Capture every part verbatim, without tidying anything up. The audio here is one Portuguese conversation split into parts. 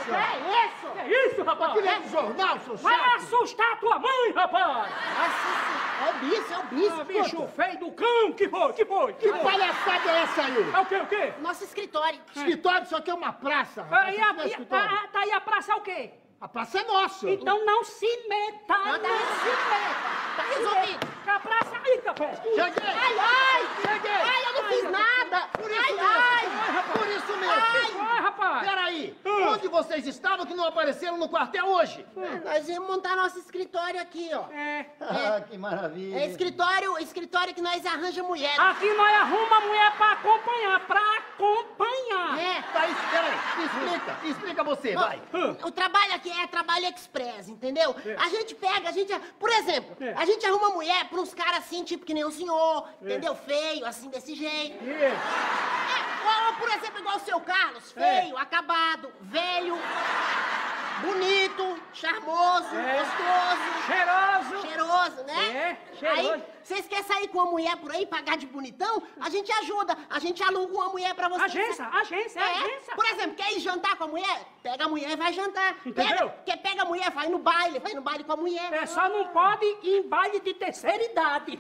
isso? É isso? Que é isso, rapaz? Aquilo é um jornal, seu Vai chato. assustar a tua mãe, rapaz! Nossa, é o bicho, é o bicho. Ah, bicho feio do cão, que foi, que foi? Que palhaçada é essa aí? É o quê, o quê? Nosso escritório. Escritório, isso aqui é uma praça, rapaz. Aí Isso a, aqui não é e- escritório. a- tá aí a praça é o quê? A praça é nossa. Então não se meta, Não, não, tá se meta. Tá resolvido. Que a praça aí, café. Cheguei. Ai, ai! Cheguei. Ai, eu não fiz nada! Por isso Ai, mesmo. ai! Por isso mesmo. Ai, vai, rapaz. Peraí, onde vocês estavam que não apareceram no quartel hoje? Nós íamos montar nosso escritório aqui, ó. É. Ah, que maravilha. É escritório, escritório que nós arranja mulher. Aqui nós arrumamos a mulher pra acompanhar, pra acompanhar. É. Tá, isso, peraí, explica, explica você, vai. O trabalho aqui é trabalho express, entendeu? A gente pega, a gente... Por exemplo, É. a gente arruma mulher pra uns caras assim, tipo que nem o senhor, entendeu? Feio, assim, desse jeito. É. É, ou, por exemplo, igual o seu Carlos, É. feio, acabado, velho, bonito, charmoso, É. gostoso, Cheiroso. cheiroso, né? É, cheiroso. Aí, vocês querem sair com uma mulher por aí, pagar de bonitão? A gente ajuda, a gente aluga uma mulher pra vocês. Agência, agência, É, agência. por exemplo, quer ir jantar com a mulher? Pega a mulher e vai jantar. Entendeu? Pega, quer pega a mulher, vai no baile, vai no baile com a mulher. É, só não pode ir em baile de terceira idade.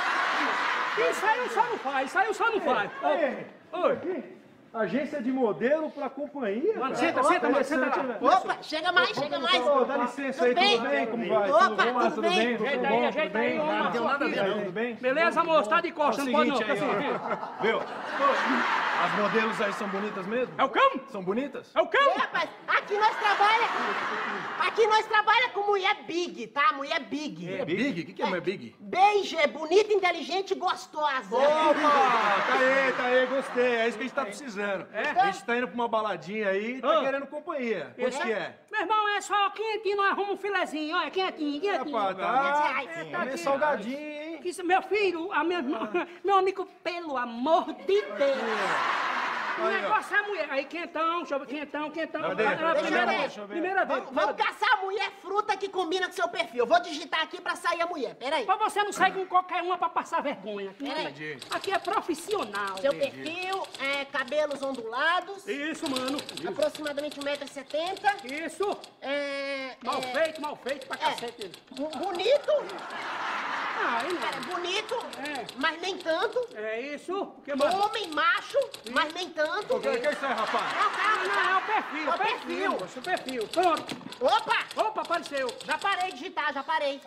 Isso aí o senhor não faz, isso aí o senhor não faz. Ei, Oi. agência de modelo pra companhia? Mano, cara? senta, Ó, senta, mano, senta interessante, lá. né? Opa, chega mais, chega mais. Ô, dá licença aí, Tudo bem? tudo bem? Como vai? Opa, tudo bom? tudo Tudo bem? bem? Tudo Ajeita bom? aí, Tudo ajeita aí, bem? vamos lá. Não tem nada a ver, não, tudo bem? Beleza, moço, tá de É o costas, não pode não. seguinte fica aí, assim. ó. Viu? As modelos aí são bonitas mesmo? É o cão? São bonitas? É o cão? É, rapaz, aqui nós trabalha, aqui nós trabalha com mulher big, tá? Mulher big. É big? O que, que é mulher big? Beijo, é bonita, inteligente e gostosa. Opa! Tá aí, tá aí, gostei. É isso que a gente tá precisando. É? A gente tá indo pra uma baladinha aí e tá Ah. querendo companhia. Quanto Esse que é? Meu irmão, é só quentinho, nós arrumamos um filezinho, olha, quentinho, quentinho. Rapaz, tá... Ai, É, sim. tá Tá meio aqui. salgadinho, hein? Que isso, meu filho, a minha, meu amigo, pelo amor de Deus. O Aí, ó. negócio é a mulher. Aí, quentão, deixa eu ver, quentão, quentão. Cadê? É a Deixa eu primeira ver, vez, deixa eu ver. primeira vez. Vamos, vamos caçar a mulher fruta que combina com seu perfil. Eu vou digitar aqui pra sair a mulher, peraí. Pra você não sair com qualquer uma pra passar vergonha. Aqui, Peraí. aqui é profissional. Seu perfil, é, cabelos ondulados, Isso, mano. aproximadamente um metro e setenta. Isso. É, Mal é, feito, mal feito pra é, cacete. bu- bonito, Ah, aí cara, não. bonito, É. mas nem tanto. É isso. O que mais? Homem, macho, mas nem tanto. O que que é isso aí, rapaz? Não, calma, Não, calma. é o perfil, É o o perfil. perfil. Esse perfil. Pronto. Opa! Opa, apareceu. Já parei de digitar, já parei.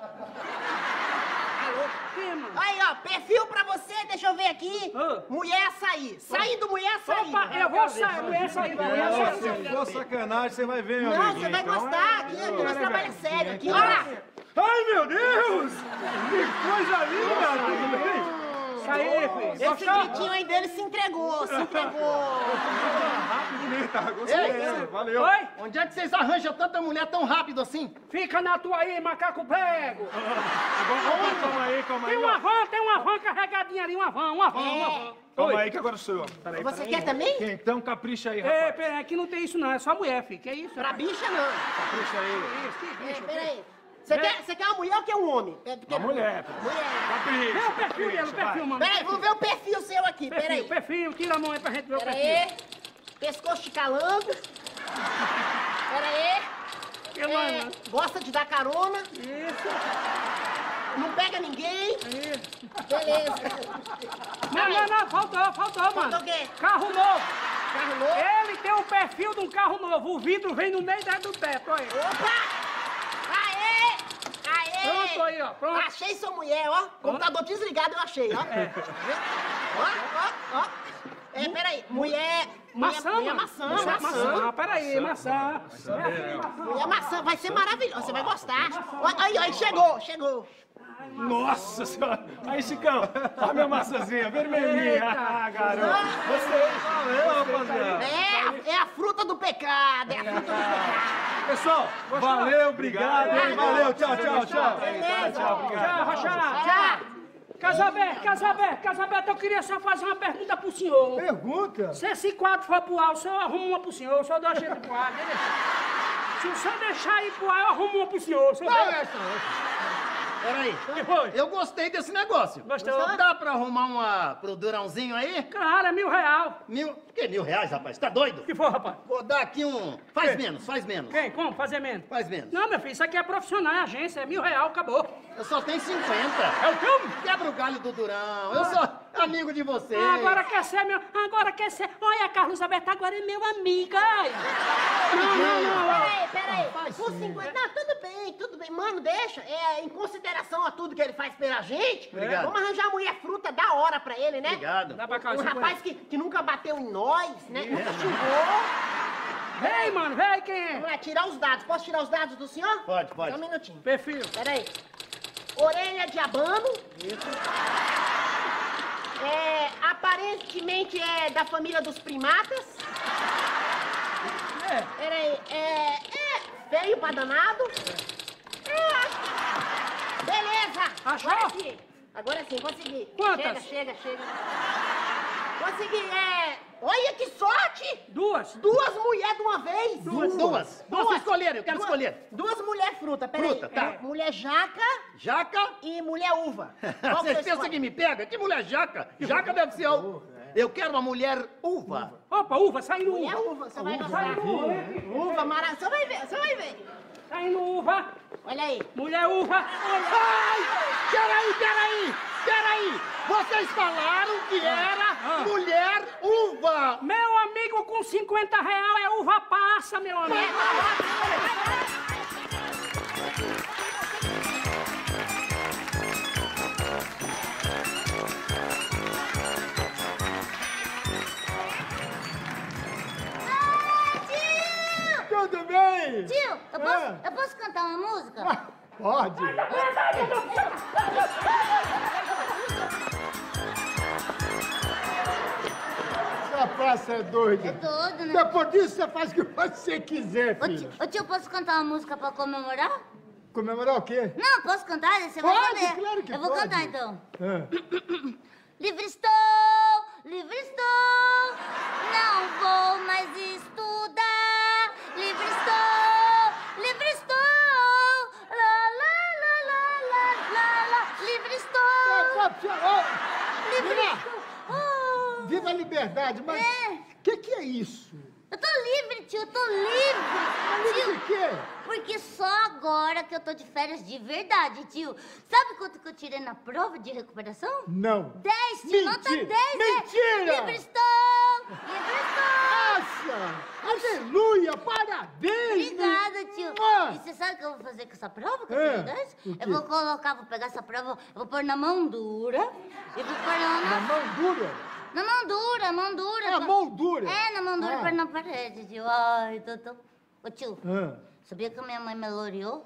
Alô? Que, mano? Aí, ó, perfil pra você, deixa eu ver aqui. Ah. Mulher açaí. Saindo mulher açaí. Opa, eu vou sair, mulher sair, mulher Nossa, sair. se for sacanagem, você vai ver, meu Não, amiguinho. você vai Então, gostar. é- Aqui, aqui nós trabalhamos sério. Aqui, Olha olha. Ai, meu Deus! Que coisa linda! Tudo bem? Isso aí, filho. Esse gritinho aí dele se entregou, se entregou. Bonita, gostei. Ei, Valeu. Oi? Onde é que vocês arranjam tanta mulher tão rápido assim? Fica na tua aí, macaco prego. Agora, calma aí, calma aí. Tem ó. uma van, tem uma van carregadinha ali, uma van, uma van, uma van. Calma Oi. aí que agora sou eu. Peraí, Você peraí. quer também? Então capricha aí, Ei, rapaz. peraí, aqui não tem isso não, é só mulher, filho. Que isso? Pra bicha, não. Capricha aí. Isso, que É, bicho. peraí. Você quer, você quer uma mulher ou quer um homem? É, porque- Uma mulher, pô. Mulher. Capricha. Vê o perfil dele, o perfil, mano. Peraí, vamos ver o perfil seu aqui, Perfil, peraí. perfil, tira a mão aí pra gente ver o perfil. Peraí. Pescoço de calango. Peraí. Que É, mano. gosta de dar carona. Isso, Não pega ninguém. isso. Beleza. Não, não, não, faltou, faltou, mano. Faltou o quê? Carro novo. Carro novo. Ele tem o perfil de um carro novo, o vidro vem no meio da- do teto, olha. Opa! Aê! Aê! Pronto aí, ó, pronto. Achei sua mulher, ó. Computador desligado eu achei, ó. É. Ó, ó, ó. É, peraí. Mulher... Mulher, Maçã, mulher mano. maçã, Maçã, maçã. maçã. Peraí, maçã. Mulher maçã, vai ser maravilhoso, você vai gostar. Ó, aí, ó, chegou, chegou. Nossa senhora. Aí, Chicão. Olha a minha maçãzinha, vermelhinha. Eita. Ah, garoto. Você. Valeu, rapaziada. É, a- é a fruta do pecado, é a fruta do pecado. Pessoal, valeu, obrigado. hein? Valeu, tchau, tchau, tchau. Beleza. Tchau, Roxará. Tchau. Casalberto, Casalberto, Casalberto, eu queria só fazer uma pergunta pro senhor. Pergunta. Se esse quadro for pro ar, o senhor arruma uma pro senhor, o senhor dá um jeito pro ar, beleza? Se o senhor deixar ir pro ar, eu arrumo uma pro senhor. O senhor Não, vê? essa, Peraí. Que foi? Eu gostei desse negócio. Gostou? Dá pra arrumar uma pro Durãozinho aí? Claro, é mil real. Mil... Que mil reais, rapaz? Tá doido? Que foi, rapaz? Vou dar aqui um... Faz Que? menos, faz menos. Quem? Como? Fazer menos? Faz menos. Não, meu filho, isso aqui é profissional, é agência, é mil real, acabou. Eu só tenho cinquenta. É o quê? Quebra o galho do Durão. Eu sou amigo de você. Agora quer ser meu... Agora quer ser... Olha, a Carlos Alberto agora é meu amigo, ai. Não, não, não. ó. Peraí, peraí. faz Por sim. cinquenta... Não, tudo bem, tudo bem. Mano, deixa. É, em consideração a tudo que ele faz pela gente, Obrigado. vamos arranjar uma mulher fruta da hora pra ele, né? Obrigado. Dá pra cá, Um cinquenta. rapaz que, que nunca bateu em nós, né? Nunca xingou. Vem, mano, vem, quem é? Vamos lá, tirar os dados. Posso tirar os dados do senhor? Pode, pode. Só um minutinho. Perfil. Peraí. Orelha de abano. É, aparentemente é da família dos primatas. É. Peraí, é, é feio pra danado. É. Beleza. Achou? Agora sim. Agora sim, consegui. Quantas? Chega, chega, chega. Consegui, é... Olha que sorte! Duas. Duas mulheres de uma vez. Duas. Duas. Posso escolher, eu quero Duas- escolher. Duas mulheres fruta, peraí. Fruta, tá. É, mulher jaca Jaca? e mulher uva. Qual Vocês você pensam escolhe? que me pega? Que mulher jaca? Jaca deve ser... o- Eu quero uma mulher uva. Opa, uva, saindo Mulher uva. uva, você vai Uva, gostar. saindo uva. Uva, maravilha. Você vai ver, você vai ver. Saindo uva. Olha aí. Mulher uva. Ai! Peraí, peraí! Peraí! Vocês falaram que era Ah. mulher uva! Meu amigo, com cinquenta real é uva passa, meu amigo. Tudo bem? Tio, eu posso, Ah. eu posso cantar uma música? Pode. Essa praça é doida. É doido, né? Depois disso, você faz o que você quiser, Ô filho. tio, ô, tio, posso cantar uma música pra comemorar? Comemorar o quê? Não, posso cantar? Você vai Pode, saber. claro que Eu vou pode. cantar, então. Ah. Livre estou, livre estou, não vou mais estudar. Livre estou, livre estou, lá, lá, lá, lá, lá, lá, lá. Livre estou, Ô, livre Nina, estou. Oh. viva a liberdade, mas É. o que, que é isso? Eu tô livre, tio, eu tô livre. Tio, O quê? porque só agora que eu tô de férias de verdade, tio. Sabe quanto que eu tirei na prova de recuperação? Não. dez, tio, nota Mentira! dez. Mentira! É. Livre estou! Livre estou! Nossa! Aleluia! Parabéns! Obrigada, tio. Ah. E você sabe o que eu vou fazer com essa prova que eu É, tirei dez? o quê? Eu vou colocar, vou pegar essa prova, eu vou pôr na mão dura e vou pôr ela Na na... mão dura? Na mão dura, mão dura. Na mão dura? É, na mão dura Ah. e pôr na parede, tio. Ai, tô tão... Ô, tio, Ah. sabia que a minha mãe melhorou?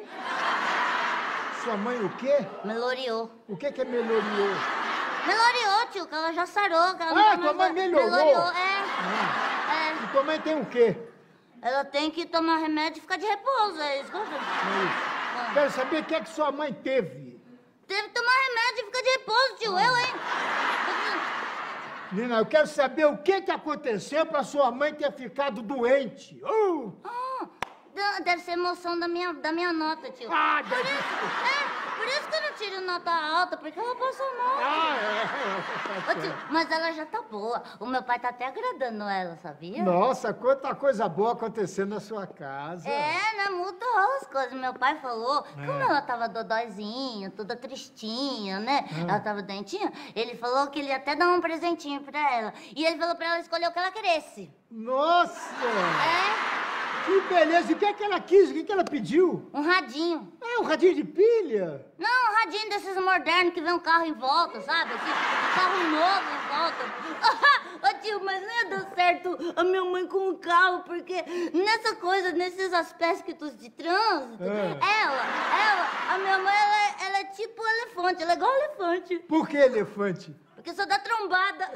Sua mãe o quê? Melhorou. O que que é melhoriou? Melhorou, tio, que ela já sarou. Que ela Ah, não tá tua mais mãe do- melhorou? Melhorou, é. Ah. É. E tua mãe tem o quê? Ela tem que tomar remédio e ficar de repouso, é isso que eu fiz. Ah. Quero saber o que é que sua mãe teve. Teve que tomar remédio e ficar de repouso, tio. Eu, hein? Nina, eu quero saber o que que aconteceu pra sua mãe ter ficado doente. Uh! Ah, de- deve ser emoção da minha, da minha nota, tio. Ah, Por deve isso, é, por isso que eu não tiro nota alta, porque ela passou mal. Ah, é. Ô, tio, mas ela já tá boa. O meu pai tá até agradando ela, sabia? Nossa, quanta coisa boa acontecendo na sua casa. É, né? Mudou as coisas. Meu pai falou, como ela tava dodóizinha, toda tristinha, né? Ela tava doentinha. Ele falou que ele ia até dar um presentinho pra ela. E ele falou pra ela escolher o que ela queresse. Nossa! É, Que beleza! E o que é que ela quis? O que é que ela pediu? um radinho. É um radinho de pilha? Não, um radinho desses modernos que vem um carro em volta, sabe? Assim, um carro novo em volta. Ô tio, mas não ia dar certo a minha mãe com o carro, porque nessa coisa, nesses aspectos de trânsito, É. ela, ela, a minha mãe, ela, é- ela é tipo elefante, ela é igual elefante. Por que elefante? Porque só dá trombada.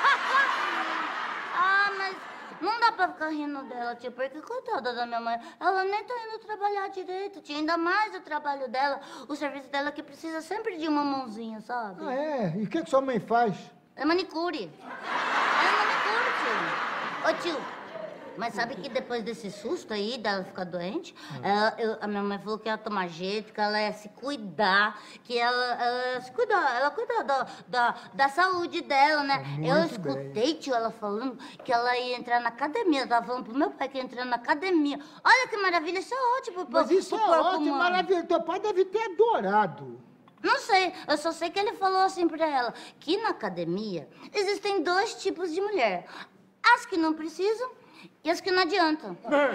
Ah, mas não dá pra ficar rindo dela, tio, porque coitada da minha mãe, ela nem tá indo trabalhar direito, tio, ainda mais o trabalho dela, o serviço dela que precisa sempre de uma mãozinha, sabe? Ah, é? E o que que sua mãe faz? É manicure. É manicure, tio. Ô, tio, Mas sabe que depois desse susto aí, dela ficar doente, ela, eu- a minha mãe falou que ia tomar jeito, que ela ia se cuidar, que ela, ela ia se cuidar, ela cuidar da, da, da saúde dela, né? Eu escutei, tio, ela falando que ela ia entrar na academia. Ela tava falando pro meu pai que ia entrar na academia. Olha que maravilha, isso é ótimo pro Mas isso é pro corpo ótimo, humano. maravilhoso. Teu pai deve ter adorado. Não sei, eu só sei que ele falou assim pra ela, que na academia existem dois tipos de mulher. As que não precisam e as que não adiantam.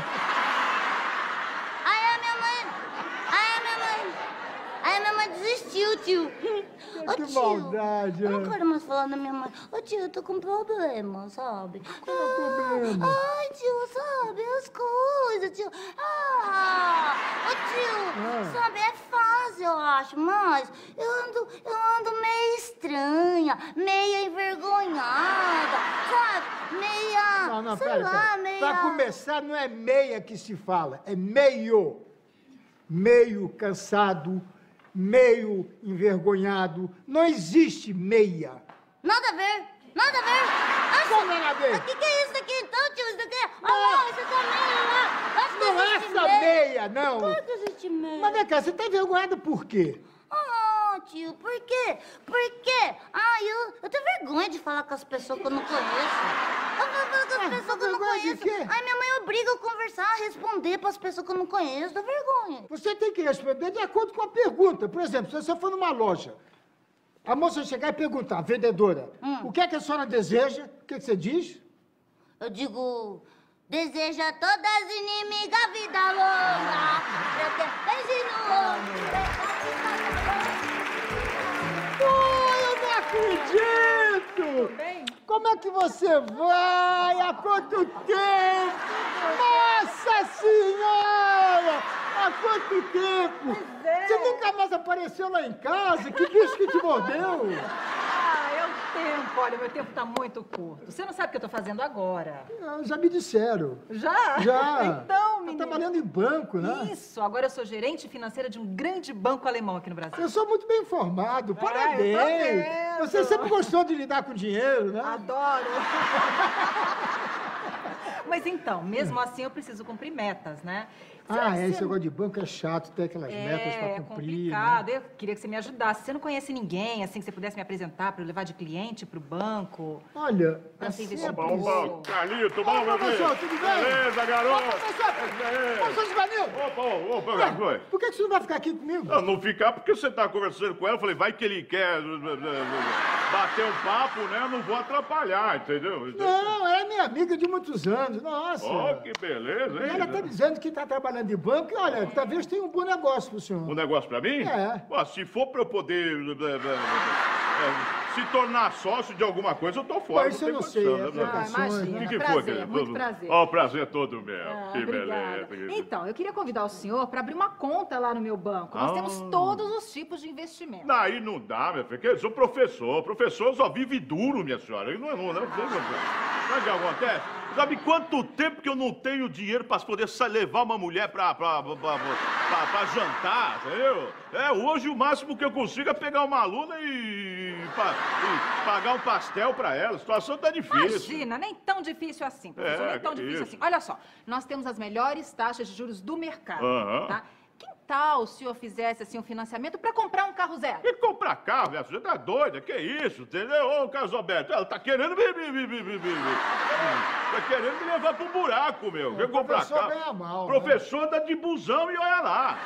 Aí a minha mãe, aí a minha mãe, aí a minha mãe desistiu, tio. Ô, Que tio, maldade, eu não é. quero mais falar da minha mãe. Ô, tio, eu tô com problema, sabe? Qual é o problema? Ai, tio, sabe, as coisas, tio. Ah, ô, tio, Ah. sabe, é fácil, eu acho, mas eu ando, eu ando meio estranha, meia envergonhada, sabe? Meia, Não, não, sei pera, lá, pera. meia... Pra começar, não é meia que se fala, é meio. Meio cansado, meio envergonhado. Não existe meia. Nada a ver, nada a ver. Nossa, Como nada a ver? O que, que é isso aqui então, tio? Isso aqui? Olha lá, isso aqui é meia lá. Acho que Não é existe essa meia, não. Claro que existe meia. Mas vem cá, você tá envergonhado por quê? Ah, tio, por quê? Por quê? Ah, eu, eu tenho vergonha de falar com as pessoas que eu não conheço. Eu vou falar com as Ah, pessoas que eu não vergonha de conheço. quê? Ai, minha mãe obriga eu a conversar, a responder para as pessoas que eu não conheço. Dá vergonha. Você tem que responder de acordo com a pergunta. Por exemplo, se você for numa loja, a moça chegar e perguntar, vendedora, Hum. o que é que a senhora deseja? O que, é que você diz? Eu digo, desejo a todas as inimigas vida longa. Eu quero beijo no ombro. Oh, eu não acredito! Bem, Como é que você vai? Há quanto tempo? Nossa Senhora! Há quanto tempo? Pois é. Você nunca mais apareceu lá em casa? Que bicho que te mordeu? ah, é o tempo. Olha, meu tempo tá muito curto. Você não sabe o que eu tô fazendo agora. Ah, já me disseram. Já? Já. Então, Tá menino. trabalhando em banco, né? Isso, agora eu sou gerente financeira de um grande banco alemão aqui no Brasil. Eu sou muito bem informado. Parabéns. vendo. Você sempre gostou de lidar com dinheiro, né? Adoro! Mas então, mesmo assim eu preciso cumprir metas, né? Você- Ah, é, esse você- negócio de banco é chato, tem aquelas metas É, pra é cumprir. complicado. Eu queria que você me ajudasse. Você não conhece ninguém, assim, que você pudesse me apresentar para eu levar de cliente pro banco? Né? Olha, Pra assim investir é em Opa, bolsa. opa, Carlito, Ô, bom, meu professor, filho? tudo bem? Beleza, Ô, garoto? professor! É. Professor Givanildo! Opa, ô, opa, cara, foi? Por que que você não vai ficar aqui comigo? Não, não ficar porque você tá conversando com ela, eu falei, vai que ele quer uh, uh, uh, bater um papo, né? Eu não vou atrapalhar, entendeu? Não, ela é minha amiga de muitos anos, nossa. Ó, que beleza, E hein? ela tá dizendo que tá trabalhando em banco e, olha, talvez tenha um bom negócio pro senhor. Um negócio pra mim? É. Pô, se for pra eu poder uh, uh, uh, uh, se tornar sócio de alguma coisa, eu tô fora. Pô, isso eu tem não sei, condição, é né? pra- Ah, imagina. O que, que prazer, foi, querido? muito prazer. Ó, o prazer é todo meu. Ah, que obrigada. beleza. Então, eu queria convidar o senhor para abrir uma conta lá no meu banco. Nós Ah. temos todos os tipos de investimento. Aí não dá, minha filha, que eu sou professor. Professor só vive duro, minha senhora. Aí não, não, não, não, não. Sabe o que acontece? Sabe quanto tempo que eu não tenho dinheiro para poder sa- levar uma mulher pra, pra, pra, pra, pra- pra jantar, entendeu? É, hoje o máximo que eu consigo é pegar uma aluna e, pa- e pagar um pastel para ela. A situação tá difícil. Imagina, nem tão difícil assim, professor, É, nem tão que difícil isso. assim. Olha só, nós temos as melhores taxas de juros do mercado, Aham. tá? Que tal o senhor fizesse assim um financiamento para comprar um carro zero? E comprar carro, minha filha, tá doida? Que isso, entendeu? Ô, Carlos Alberto, ela tá querendo me, me, me, me, me, me- tá querendo me levar pro buraco, meu. Quer comprar professor carro? ganha mal, né? Professor anda de busão e olha lá.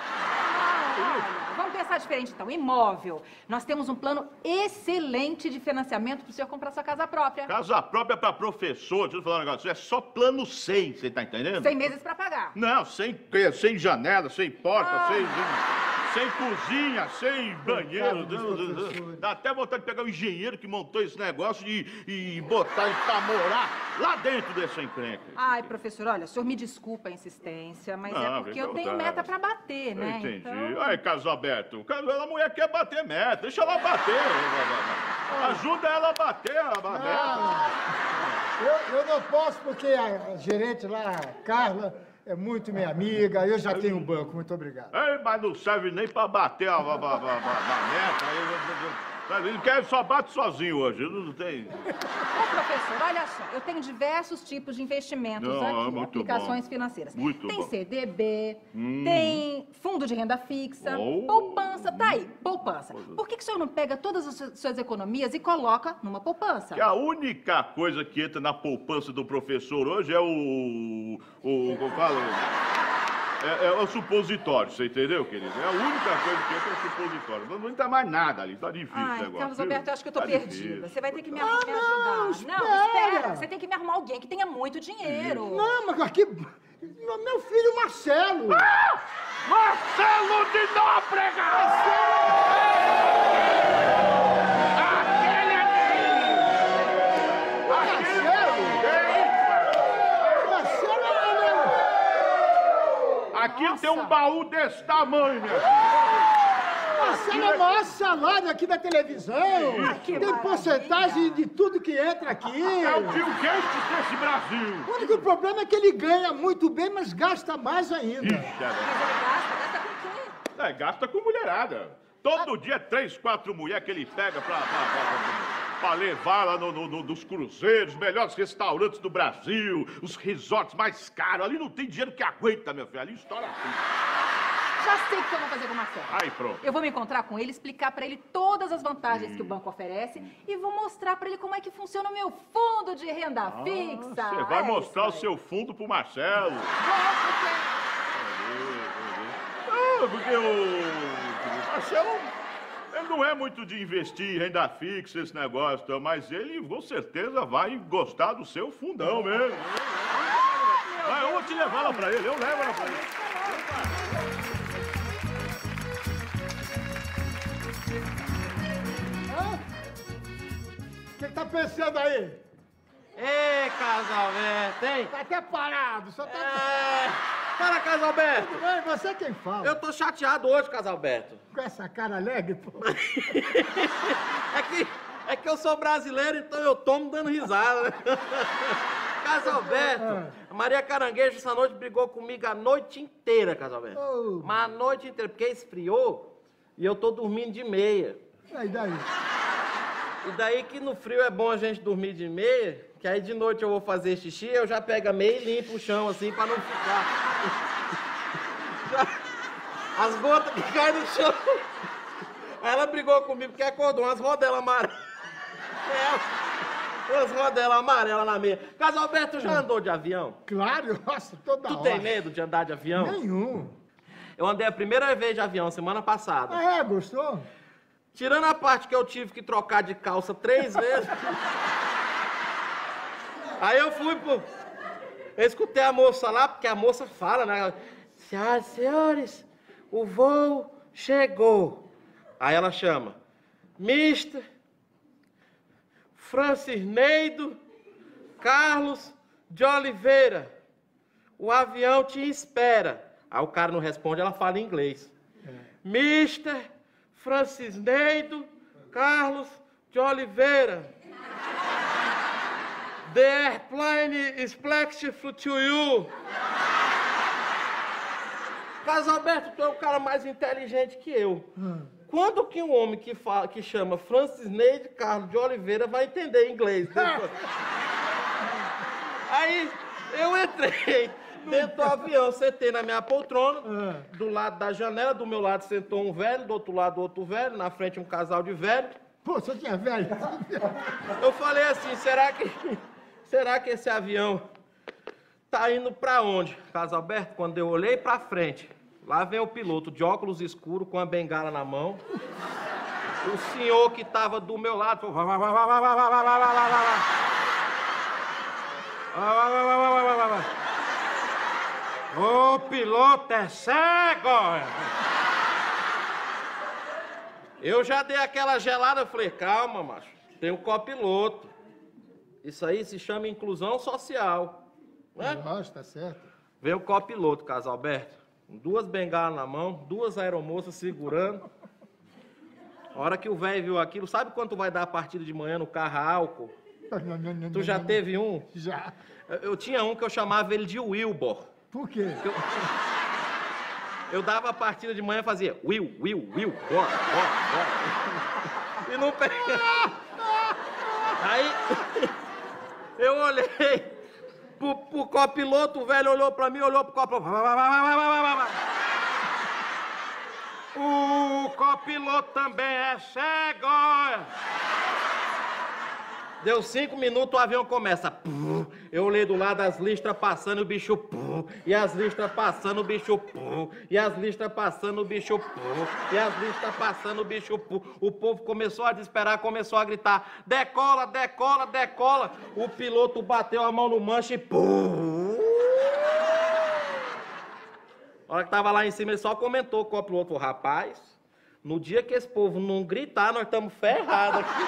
Ah, vamos pensar diferente então. Imóvel. Nós temos um plano excelente de financiamento para o senhor comprar sua casa própria. Casa própria pra professor, deixa eu falar um negócio, isso é só plano cem, você tá entendendo? Sem meses para pagar. Não, sem, sem janela, sem porta, Ah. sem, sem cozinha, sem banheiro. dos Deus, Deus, Deus. professores. Dá até vontade de pegar o engenheiro que montou esse negócio e, e botar ele pra morar lá dentro dessa encrenca. Ai, professor, olha, o senhor me desculpa a insistência, mas Não, é porque fica eu à tenho vontade. meta para bater, Eu né? entendi. Então- Ai, Carlos Alberto, a mulher quer bater meta, deixa ela bater. Ajuda ela a bater a a meta. Eu, eu não posso porque a, a gerente lá, a Carla, é muito minha amiga, eu já tenho um banco, muito obrigado. Ei, mas não serve nem pra bater a, a, a, a- a meta. Aí, Ele quer, só bate sozinho hoje, não tem... Ô, professor, olha só, eu tenho diversos tipos de investimentos Não, aqui, muito aplicações bom. financeiras. Muito tem bom. C D B, Hum. tem fundo de renda fixa, Oh. poupança, tá aí, poupança. Por que, que o senhor não pega todas as su- suas economias e coloca numa poupança? Que a única coisa que entra na poupança do professor hoje é o... o como fala? É, é o supositório, você entendeu, querido? É a única coisa que entra é o supositório. Não, não entra mais nada ali, tá difícil o Ai, negócio. Carlos viu? Alberto, eu acho que eu tô Tá perdida. difícil. Você vai ter que me, Ah, me ajudar. não, Não, espera. espera. Você tem que me arrumar alguém que tenha muito dinheiro. Não, mas aqui... Meu filho Marcelo. Marcelo de Nóbrega! Aquele ali! Marcelo é... Aqui tem um baú desse tamanho, minha filha. Marcelo é o maior salário aqui da televisão. que Tem maravilha. porcentagem de tudo que entra aqui. É o Bill Gates desse Brasil. O único problema é que ele ganha muito bem, mas gasta mais ainda. Ixi, é, Mas ele gasta, gasta com quê? é, gasta com mulherada. Todo dia, três, quatro mulheres que ele pega pra, pra, pra, pra levar lá no, no, no- nos cruzeiros, melhores restaurantes do Brasil, os resorts mais caros. Ali não tem dinheiro que aguenta, meu filho. Ali estoura tudo. Já sei o que eu vou fazer com o Marcelo. Aí, pronto. Eu vou me encontrar com ele, explicar pra ele todas as vantagens que o banco oferece e vou mostrar pra ele como é que funciona o meu fundo de renda fixa. Você vai É mostrar o isso aí. seu fundo pro Marcelo. Vou, porque- Ah, porque o o Marcelo, ele não é muito de investir em renda fixa, esse negócio, então, mas ele com certeza vai gostar do seu fundão mesmo. Vai, eu vou te levar lá pra ele, eu levo lá pra ele. Hã? O que, que tá pensando aí? Ei, Casalberto, hein? Tá até parado, só tá... É... Para, Casalberto! Ei, você é quem fala. Eu tô chateado hoje, Casalberto. Com essa cara alegre, pô. É que, é que eu sou brasileiro, então eu tomo dando risada, né? Casalberto, a Maria Caranguejo essa noite brigou comigo a noite inteira, Casalberto. Oh. Mas a noite inteira, porque esfriou e eu tô dormindo de meia. Aí, daí. E daí que no frio é bom a gente dormir de meia, que aí de noite eu vou fazer xixi, eu já pego a meia e limpo o chão, assim, pra não ficar... Já- As gotas que caem no chão. Aí ela brigou comigo porque acordou umas rodelas amarelas. É, umas rodelas amarelas na meia. Casalberto, já andou de avião? Claro, nossa, toda Tu hora. tem medo de andar de avião? Nenhum. Eu andei a primeira vez de avião semana passada. Ah, é? Gostou? Tirando a parte que eu tive que trocar de calça três vezes. Aí eu fui pro... Eu escutei a moça lá, porque a moça fala, né? Senhoras e senhores, o voo chegou. Aí ela chama. mister Francisneido Carlos de Oliveira. O avião te espera. Aí o cara não responde, ela fala em inglês. mister Francisneido Carlos de Oliveira. The airplane is flexible to you. Casalberto, tu é o cara mais inteligente que eu. Quando que um homem que, fala, que chama Francisneido Carlos de Oliveira vai entender inglês? Aí eu entrei dentro do avião, sentei na minha poltrona, do lado da janela, do meu lado sentou um velho, do outro lado outro velho, na frente um casal de velho. Pô, você tinha velho? Eu falei assim, será que, será que esse avião tá indo pra onde? Casalberto, quando eu olhei pra frente, lá vem o piloto de óculos escuros com a bengala na mão. O senhor que tava do meu lado falou, vai, vai, vai, vai, vai, vai, vai, vai, vai, vai, vai, vai. Vai, vai, vai, vai, vai, vai, vai, vai. O piloto é cego! Eu já dei aquela gelada, eu falei, calma, macho, tem um copiloto. Isso aí se chama inclusão social. Né? Nossa, tá certo. Veio o copiloto, Casalberto, com duas bengalas na mão, duas aeromoças segurando. A hora que o velho viu aquilo, sabe quanto vai dar a partida de manhã no carro a álcool? Tu já teve um? Já. Eu, eu tinha um que eu chamava ele de Wilbur. Por quê? Eu, eu dava a partida de manhã e fazia Will, Will, Will, bora, bora, bora. E não pegava. Aí, eu olhei pro, pro copiloto, o velho olhou pra mim, olhou pro copiloto. O copiloto também é cego. Deu cinco minutos, o avião começa. Eu olhei do lado, as listras passando, o bicho... E as listras passando, o bicho... E as listras passando, o bicho... E as listras passando, o bicho... O povo começou a desesperar, começou a gritar. Decola, decola, decola. O piloto bateu a mão no manche e... A hora que tava lá em cima, ele só comentou com o piloto. Rapaz, no dia que esse povo não gritar, nós estamos ferrados aqui.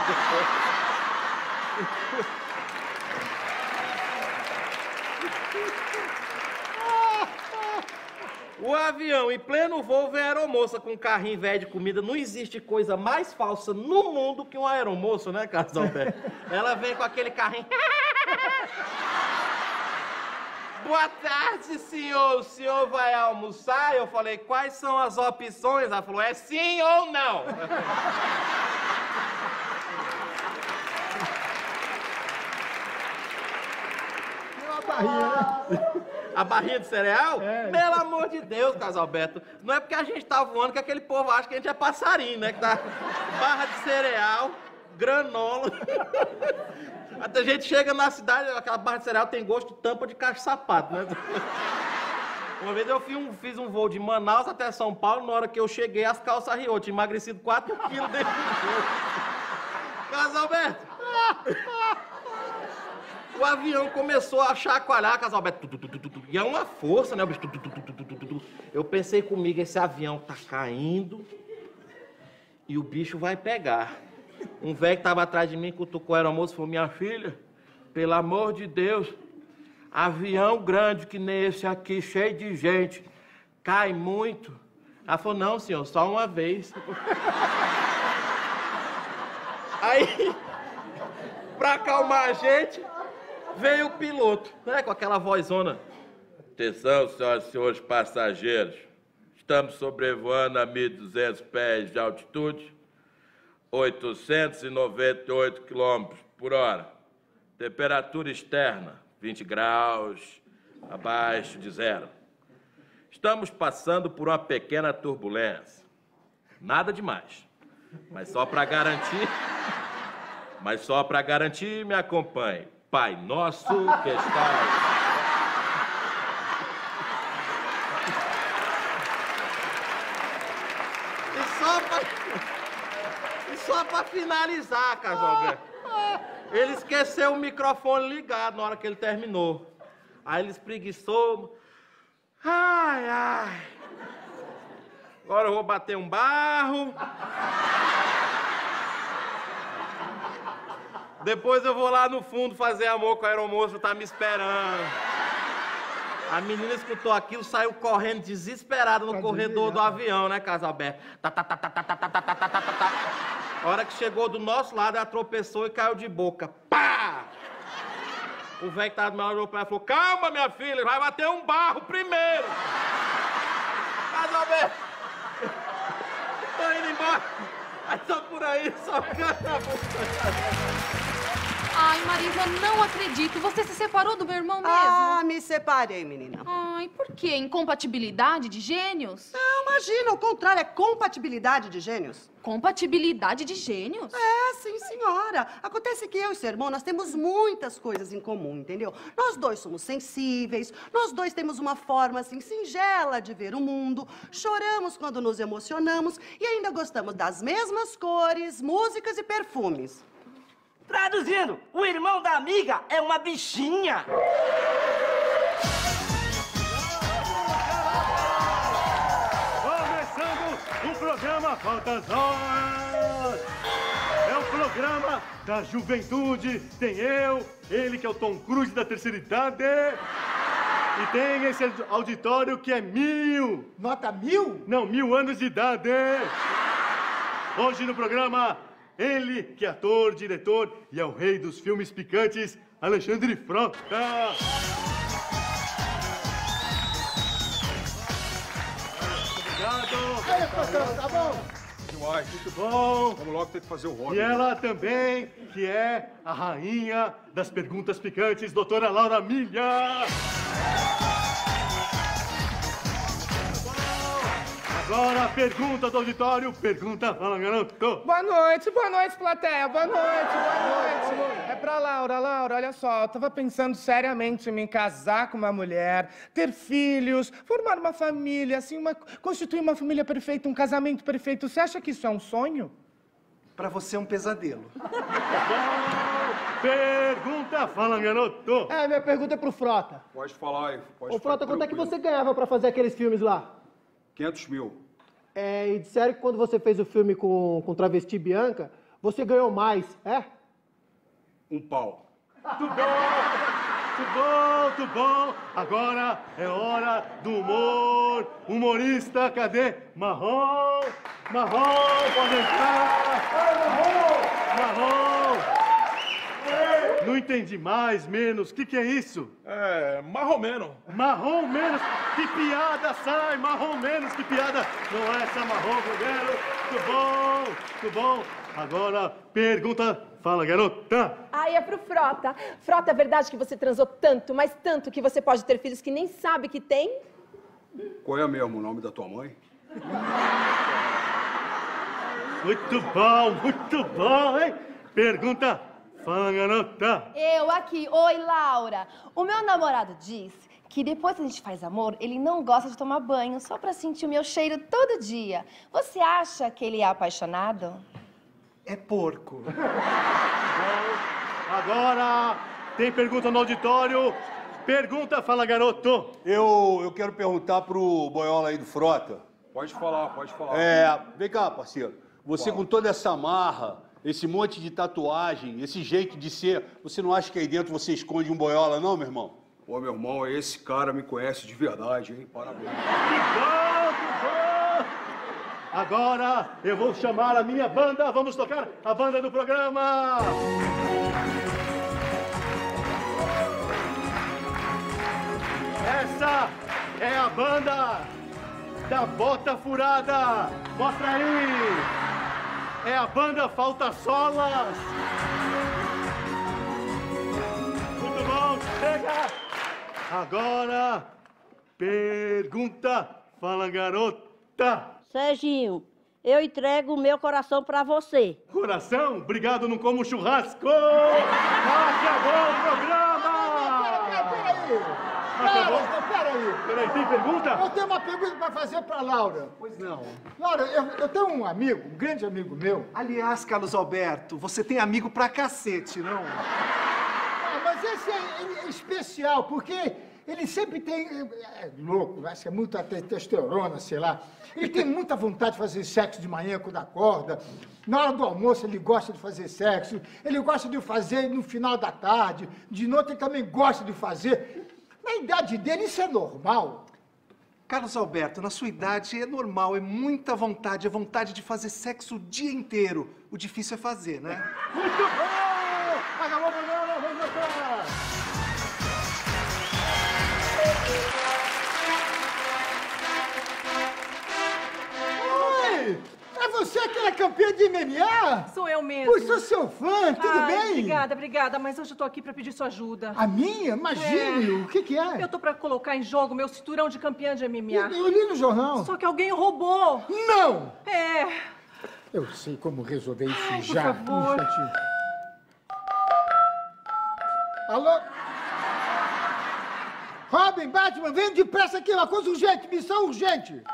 O avião, em pleno voo, vem a aeromoça com um carrinho velho de comida. Não existe coisa mais falsa no mundo que uma aeromoça, né, Carlos Alberto? Ela vem com aquele carrinho... Boa tarde, senhor. O senhor vai almoçar? Eu falei, quais são as opções? Ela falou, é sim ou não? A barrinha. A barrinha de cereal? É. Pelo amor de Deus, Casalberto. Não é porque a gente tá voando que aquele povo acha que a gente é passarinho, né? Que tá barra de cereal, granola. Até a gente chega na cidade, aquela barra de cereal tem gosto de tampa de caixa de sapato, né? Uma vez eu fiz um, fiz um voo de Manaus até São Paulo, na hora que eu cheguei, as calças riou. Tinha emagrecido quatro quilos dentro do voo. Casalberto! O avião começou a chacoalhar, Casalberto. E é uma força, né? O bicho. Eu pensei comigo, esse avião tá caindo e o bicho vai pegar. Um velho que tava atrás de mim, cutucou a aeromoça e falou, minha filha, pelo amor de Deus, avião grande que nem esse aqui, cheio de gente, cai muito. Ela falou, não, senhor, só uma vez. Aí, pra acalmar a gente, veio o piloto, né, com aquela vozona. Atenção, senhoras e senhores passageiros, estamos sobrevoando a mil e duzentos pés de altitude, oitocentos e noventa e oito quilômetros por hora. Temperatura externa, vinte graus, abaixo de zero. Estamos passando por uma pequena turbulência. Nada demais. Mas só para garantir... Mas só para garantir, me acompanhe. Pai Nosso que está... E só para... E só para finalizar, Casalberto, ele esqueceu o microfone ligado na hora que ele terminou. Aí ele espreguiçou. Ai, ai. Agora eu vou bater um barro. Depois eu vou lá no fundo fazer amor com a aeromoça, tá me esperando. A menina escutou aquilo, saiu correndo desesperada no corredor do avião, né, Casalberto? Tá, tá, tá, tá, tá, tá, tá, tá, tá, tá, tá, tá. A hora que chegou do nosso lado, ela tropeçou e caiu de boca. Pá! O velho que tava do meu lado olhou pra ela e falou, calma, minha filha, vai bater um barro primeiro. Casalberto! Tô indo embora. Aí só por aí, só canta a boca. Ai, Marisa, não acredito. Você se separou do meu irmão mesmo? Ah, me separei, menina. Ai, por quê? Incompatibilidade de gênios? Não, imagina, o contrário, é compatibilidade de gênios. Compatibilidade de gênios? É, sim, senhora. Acontece que eu e seu irmão, nós temos muitas coisas em comum, entendeu? Nós dois somos sensíveis, nós dois temos uma forma, assim, singela de ver o mundo, choramos quando nos emocionamos e ainda gostamos das mesmas cores, músicas e perfumes. Traduzindo, o irmão da amiga é uma bichinha. Começando o programa Fantasões. É o programa da juventude. Tem eu, ele que é o Tom Cruise da terceira idade. E tem esse auditório que é mil. Nota mil? Não, mil anos de idade. Hoje no programa... Ele, que é ator, diretor e é o rei dos filmes picantes, Alexandre Frota. Obrigado. Aí, patrão, tá bom? demais. Muito bom. Vamos logo ter que fazer o Robin. E ela também, que é a rainha das perguntas picantes, doutora Laura Milha. Agora, pergunta do auditório, pergunta, fala, garoto. Boa noite, boa noite, plateia, boa noite, boa noite. É pra Laura, Laura, olha só, eu tava pensando seriamente em me casar com uma mulher, ter filhos, formar uma família, assim, uma, constituir uma família perfeita, um casamento perfeito. Você acha que isso é um sonho? Pra você é um pesadelo. Pergunta, fala, garoto. É, minha pergunta é pro Frota. Pode falar aí. Pode Ô, Frota, quanto é que tranquilo. você ganhava pra fazer aqueles filmes lá? quinhentos mil. É, e disseram que quando você fez o filme com, com travesti Bianca, você ganhou mais, é? Um pau. Muito bom, muito bom, muito bom. Agora é hora do humor. Humorista, cadê? Marrom, Marrom, pode entrar. Marrom, Marrom. Não entendi mais, menos. O que, que é isso? É, marromeno. Marrom menos. Que piada sai, marrom menos. Que piada. Não é essa marrom, primeiro. Muito bom, muito bom. Agora, pergunta. Fala, garota. Aí é pro Frota. Frota, é verdade que você transou tanto, mas tanto que você pode ter filhos que nem sabe que tem? Qual é mesmo o nome da tua mãe? Muito bom, muito bom, hein? Pergunta. Fala, garota. Eu aqui. Oi, Laura. O meu namorado diz que depois que a gente faz amor, ele não gosta de tomar banho, só pra sentir o meu cheiro todo dia. Você acha que ele é apaixonado? É porco. Agora, tem pergunta no auditório. Pergunta, fala, garoto. Eu, eu quero perguntar pro boiola aí do Frota. Pode falar, pode falar. É, vem cá, parceiro. Você Fala. com toda essa marra, esse monte de tatuagem, esse jeito de ser, você não acha que aí dentro você esconde um boiola, não, meu irmão? Pô, meu irmão, esse cara me conhece de verdade, hein? Parabéns. Que bom, que bom. Agora eu vou chamar a minha banda. Vamos tocar a banda do programa. Essa é a banda da Bota Furada. Mostra aí. É a banda Falta Solas. Muito bom, chega. Agora, pergunta. Fala, garota. Serginho, eu entrego o meu coração pra você. Coração? Obrigado, não como churrasco. Acabou o programa. Peraí, Acabou? peraí. Peraí, tem pergunta? Eu tenho uma pergunta pra fazer pra Laura. Pois não. Laura, eu, eu tenho um amigo, um grande amigo meu. Aliás, Carlos Alberto, você tem amigo pra cacete, não? Ah, mas esse é, ele é especial, porque ele sempre tem... É, é louco, acho que é muita testosterona, sei lá. Ele tem muita vontade de fazer sexo de manhã quando acorda. Na hora do almoço ele gosta de fazer sexo. Ele gosta de fazer no final da tarde. De noite ele também gosta de fazer. Na idade dele isso é normal. Carlos Alberto, na sua idade é normal, é muita vontade, é vontade de fazer sexo o dia inteiro. O difícil é fazer, né? Muito bom! Acabou o programa, vamos voltar! Oi! É você que é campeã de M M A? Sou eu mesmo. Pois sou seu fã, tudo Ai, bem? Obrigada, obrigada, mas hoje eu tô aqui pra pedir sua ajuda. A minha? Imagine, É. o que que é? Eu tô pra colocar em jogo meu cinturão de campeã de M M A. Eu, eu li no jornal. Só que alguém roubou. Não! É. Eu sei como resolver isso Ai, por já. favor. Um instantinho. Alô? Robin, Batman, vem depressa aqui, uma coisa urgente, missão urgente.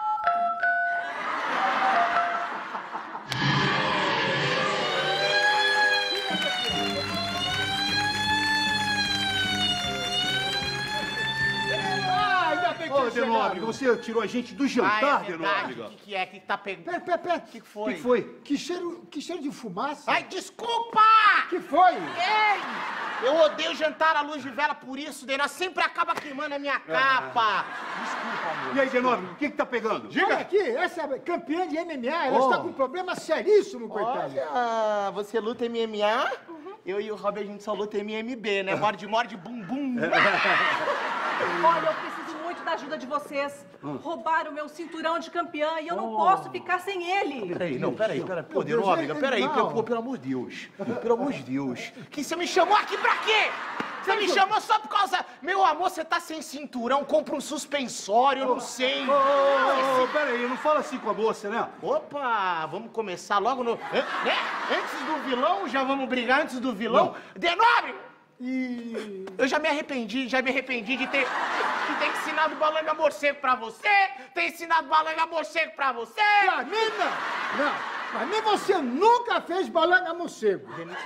Ah, ainda bem que Ô, vocês chegaram. Denóbrega, você tirou a gente do jantar, Ah, é verdade. Denóbrega. O que, que é? O que, que tá pegando? Pera, pera, pera. O que, que foi? que foi? Que cheiro, que cheiro de fumaça. Ai, desculpa! Que foi? Ei! Eu odeio jantar à luz de vela, por isso, Denóbrega sempre acaba queimando a minha capa. Desculpa, amor. E aí, Denóbrega, o que que tá pegando? Olha aqui, essa é campeã de M M A, ela Oh. está com um problema seríssimo, coitada. Olha, você luta M M A? Eu e o Robin, a gente só luta M M B, né? Morde, morde, bum, bum. Olha, eu preciso muito da ajuda de vocês. Hum. Roubaram o meu cinturão de campeã e eu não Oh. posso ficar sem ele. Peraí, não, peraí, peraí. Pô, Meu Deus, Denô, amiga, é peraí, legal. pelo, pô, pelo amor de Deus. Pelo amor de Deus. Que você me chamou aqui pra quê? Você me chamou só por causa... Meu amor, você tá sem cinturão, compra um suspensório, eu não sei. Ô, ô, ô, peraí, não fala assim com a moça, né? Opa, vamos começar logo no... Né? Antes do vilão, já vamos brigar antes do vilão. Denobre! E... Eu já me arrependi, já me arrependi de ter, de ter ensinado balanga morcego pra você, ter ensinado balanga morcego pra você. Pra mim, não. Não. Pra mim, você nunca fez balanga morcego.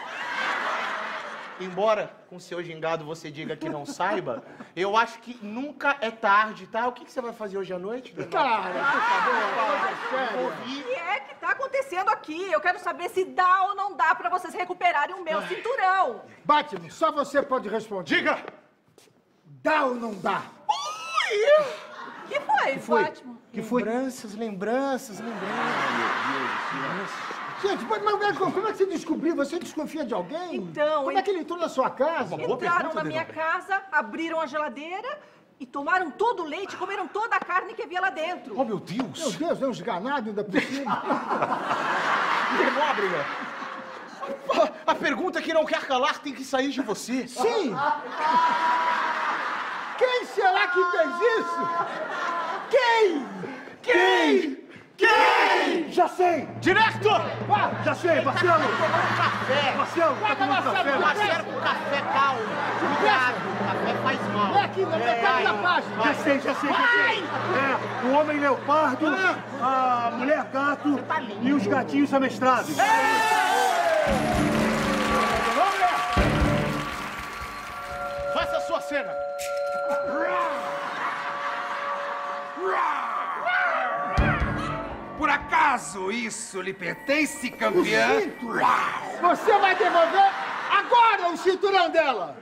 Embora com seu gingado você diga que não saiba, eu acho que nunca é tarde, tá? O que, que você vai fazer hoje à noite, Denô? Cara, por favor, sério. O que é que tá acontecendo aqui? Eu quero saber se dá ou não dá pra vocês recuperarem o meu cinturão. Batman, só você pode responder. Diga! Dá ou não dá? Ui! Que foi, Que foi? Batman? Que foi? Lembranças, lembranças, lembranças. Gente, mas, mas como é que você descobriu? Você desconfia de alguém? Então, Como é que ele entrou na sua casa? Entraram na minha casa, abriram a geladeira e tomaram todo o leite, comeram toda a carne que havia lá dentro. Oh, meu Deus! Meu Deus, é uns ganados ainda por cima. Denóbrega! A, a pergunta que não quer calar tem que sair de você. Sim! Quem será que fez isso? Quem? Quem? Quem? Já sei! Diretor! Já sei, Marcelo! Tomando café! Marcelo, tá tomando café? Marcelo com café calmo! Cuidado! Café faz mal! É aqui, na metade da página! Já sei, já sei, já sei! É, o homem leopardo, a mulher gato e os gatinhos amestrados. Faça a sua cena! Por acaso isso lhe pertence, campeã? Você vai devolver agora o cinturão dela!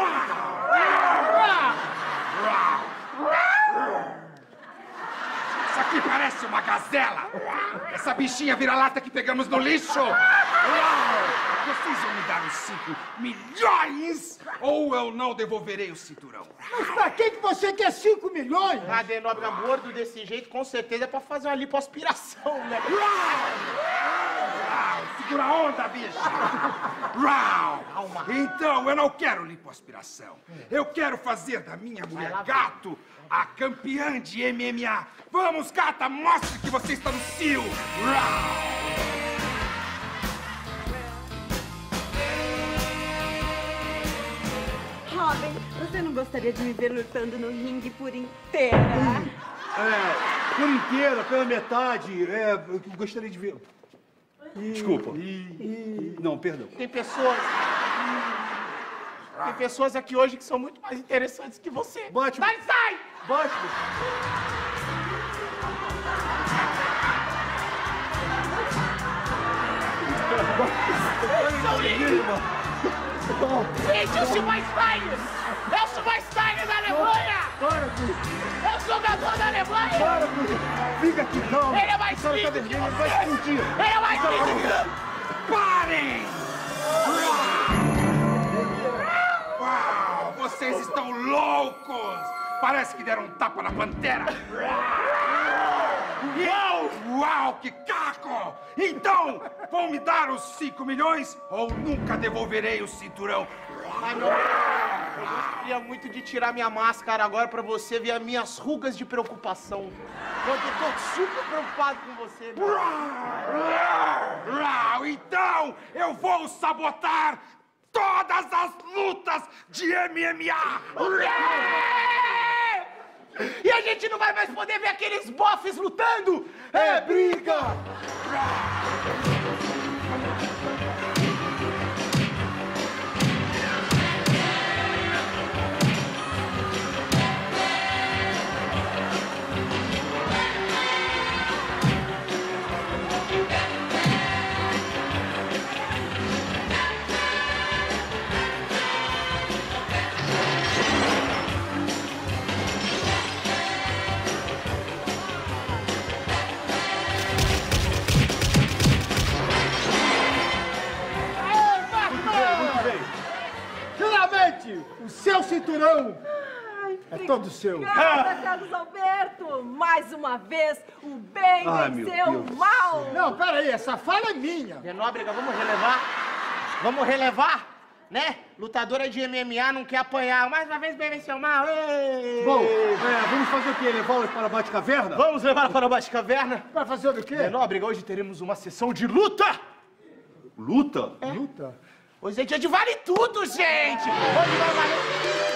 Isso aqui parece uma gazela! Essa bichinha vira-lata que pegamos no lixo! Vocês vão me dar os cinco milhões ou eu não devolverei o cinturão? Mas pra que que você quer cinco milhões? Ah, Denóbrega, gordo desse jeito, com certeza é pra fazer uma lipoaspiração, né? Segura a onda, bicho! Rau! Então, eu não quero lipoaspiração. Eu quero fazer da minha mulher gato a campeã de M M A. Vamos, gata, mostre que você está no cio! Rau! Robin, você não gostaria de me ver lutando no ringue por inteira? É, por inteira, pela metade, é, eu gostaria de ver. Desculpa. Não, perdão. Tem pessoas... Tem pessoas aqui hoje que são muito mais interessantes que você. Batman. Sai, sai! Batman. São lindos! Gente, o Schweinsteiger! É o Schweinsteiger da Alemanha! Para, Cruz! É o jogador da Alemanha! Para, Cruz! Fica aqui, calma! Ele é mais lindo lindo que que você! você! Vai explodir! Ele é mais lindo que... Parem! Uau! Vocês estão loucos! Parece que deram um tapa na pantera! Uau! Uau, que caco! Então, vão me dar os cinco milhões ou nunca devolverei o cinturão? Ai, meu... Eu gostaria muito de tirar minha máscara agora pra você ver as minhas rugas de preocupação. Eu tô super preocupado com você. Meu. Uau! Então, eu vou sabotar todas as lutas de M M A! E a gente não vai mais poder ver aqueles bofes lutando! É briga! Finalmente, o seu cinturão! É todo seu. Obrigada, Carlos Alberto. Mais uma vez, o bem Ai, venceu meu Deus. o mal. Não, peraí, essa fala é minha. Genóbrega, vamos relevar? Vamos relevar? Né? Lutadora de M M A não quer apanhar. Mais uma vez, bem venceu o mal. Ei! Bom, é, vamos fazer o quê? Levá-la para a Batcaverna? Vamos levar para a Batcaverna? Vai fazer o quê? Genóbrega, hoje teremos uma sessão de luta. Luta? É. Luta? Hoje é dia de vale tudo, gente! Hoje vai valer...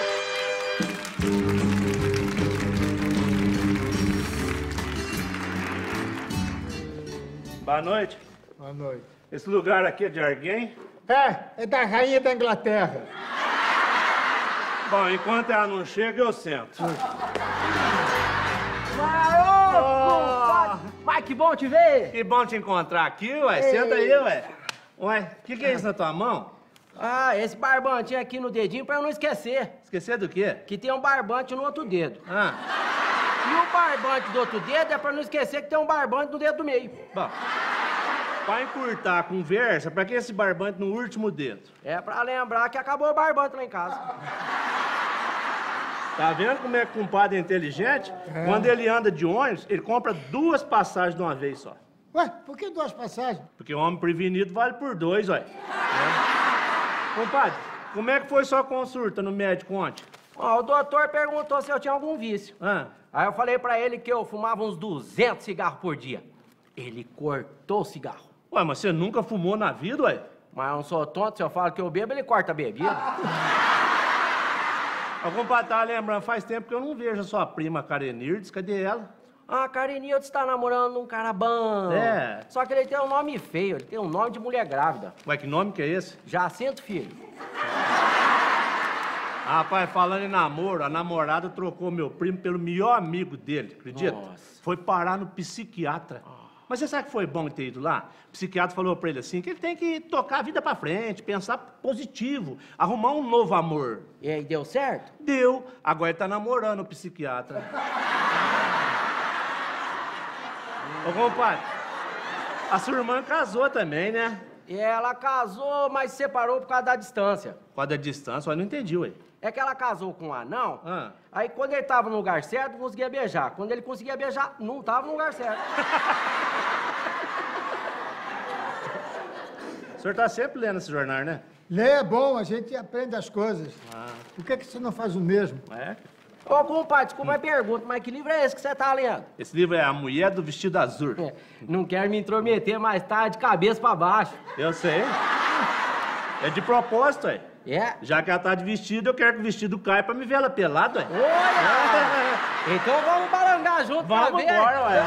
Boa noite. Boa noite. Esse lugar aqui é de alguém? É, é da rainha da Inglaterra. Bom, enquanto ela não chega, eu sento. Maroco! Mas que bom te ver! Que bom te encontrar aqui, ué. Senta aí, ué. Ué, o que, que é isso na tua mão? Ah, esse barbantinho aqui no dedinho pra eu não esquecer. Esquecer do quê? Que tem um barbante no outro dedo. Ah. E o barbante do outro dedo é pra não esquecer que tem um barbante no dedo do meio. Bom, pra encurtar a conversa, pra que esse barbante no último dedo? É pra lembrar que acabou o barbante lá em casa. Tá vendo como é que o compadre é inteligente? É. Quando ele anda de ônibus, ele compra duas passagens de uma vez só. Ué, por que duas passagens? Porque o homem prevenido vale por dois, ué. É. Compadre, como é que foi sua consulta no médico ontem? Ó, o doutor perguntou se eu tinha algum vício. Ah. Aí eu falei pra ele que eu fumava uns duzentos cigarros por dia. Ele cortou o cigarro. Ué, mas você nunca fumou na vida, ué? Mas eu não sou tonto, se eu falo que eu bebo, ele corta a bebida. Ô, compadre, tá lembrando, faz tempo que eu não vejo a sua prima Karenirdes, cadê ela? Ah, a Karenirdes tá namorando um cara bom. É. Só que ele tem um nome feio, ele tem um nome de mulher grávida. Ué, que nome que é esse? Jacinto Filho. Ah, rapaz, falando em namoro, a namorada trocou meu primo pelo melhor amigo dele, acredita? Nossa. Foi parar no psiquiatra. Mas você sabe que foi bom ter ido lá? O psiquiatra falou pra ele assim, que ele tem que tocar a vida pra frente, pensar positivo, arrumar um novo amor. E aí, deu certo? Deu. Agora ele tá namorando o psiquiatra. Ô, compadre, a sua irmã casou também, né? E ela casou, mas separou por causa da distância. Por causa da distância? Eu não entendi, ué. É que ela casou com um anão, ah. Aí quando ele tava no lugar certo, não conseguia beijar. Quando ele conseguia beijar, não tava no lugar certo. O senhor tá sempre lendo esse jornal, né? Ler é bom, a gente aprende as coisas. Ah. Por que, que você não faz o mesmo? É? Ô, compadre, desculpa a pergunta, mas que livro é esse que você tá lendo? Esse livro é A Mulher do Vestido Azul. É, não quero me intrometer, mas tá de cabeça pra baixo. Eu sei. É de propósito, ué. É? Já que ela tá de vestido, eu quero que o vestido caia pra me ver ela pelada, ué. Olha! Então vamos balangar junto pra Vamos ver. embora, ué.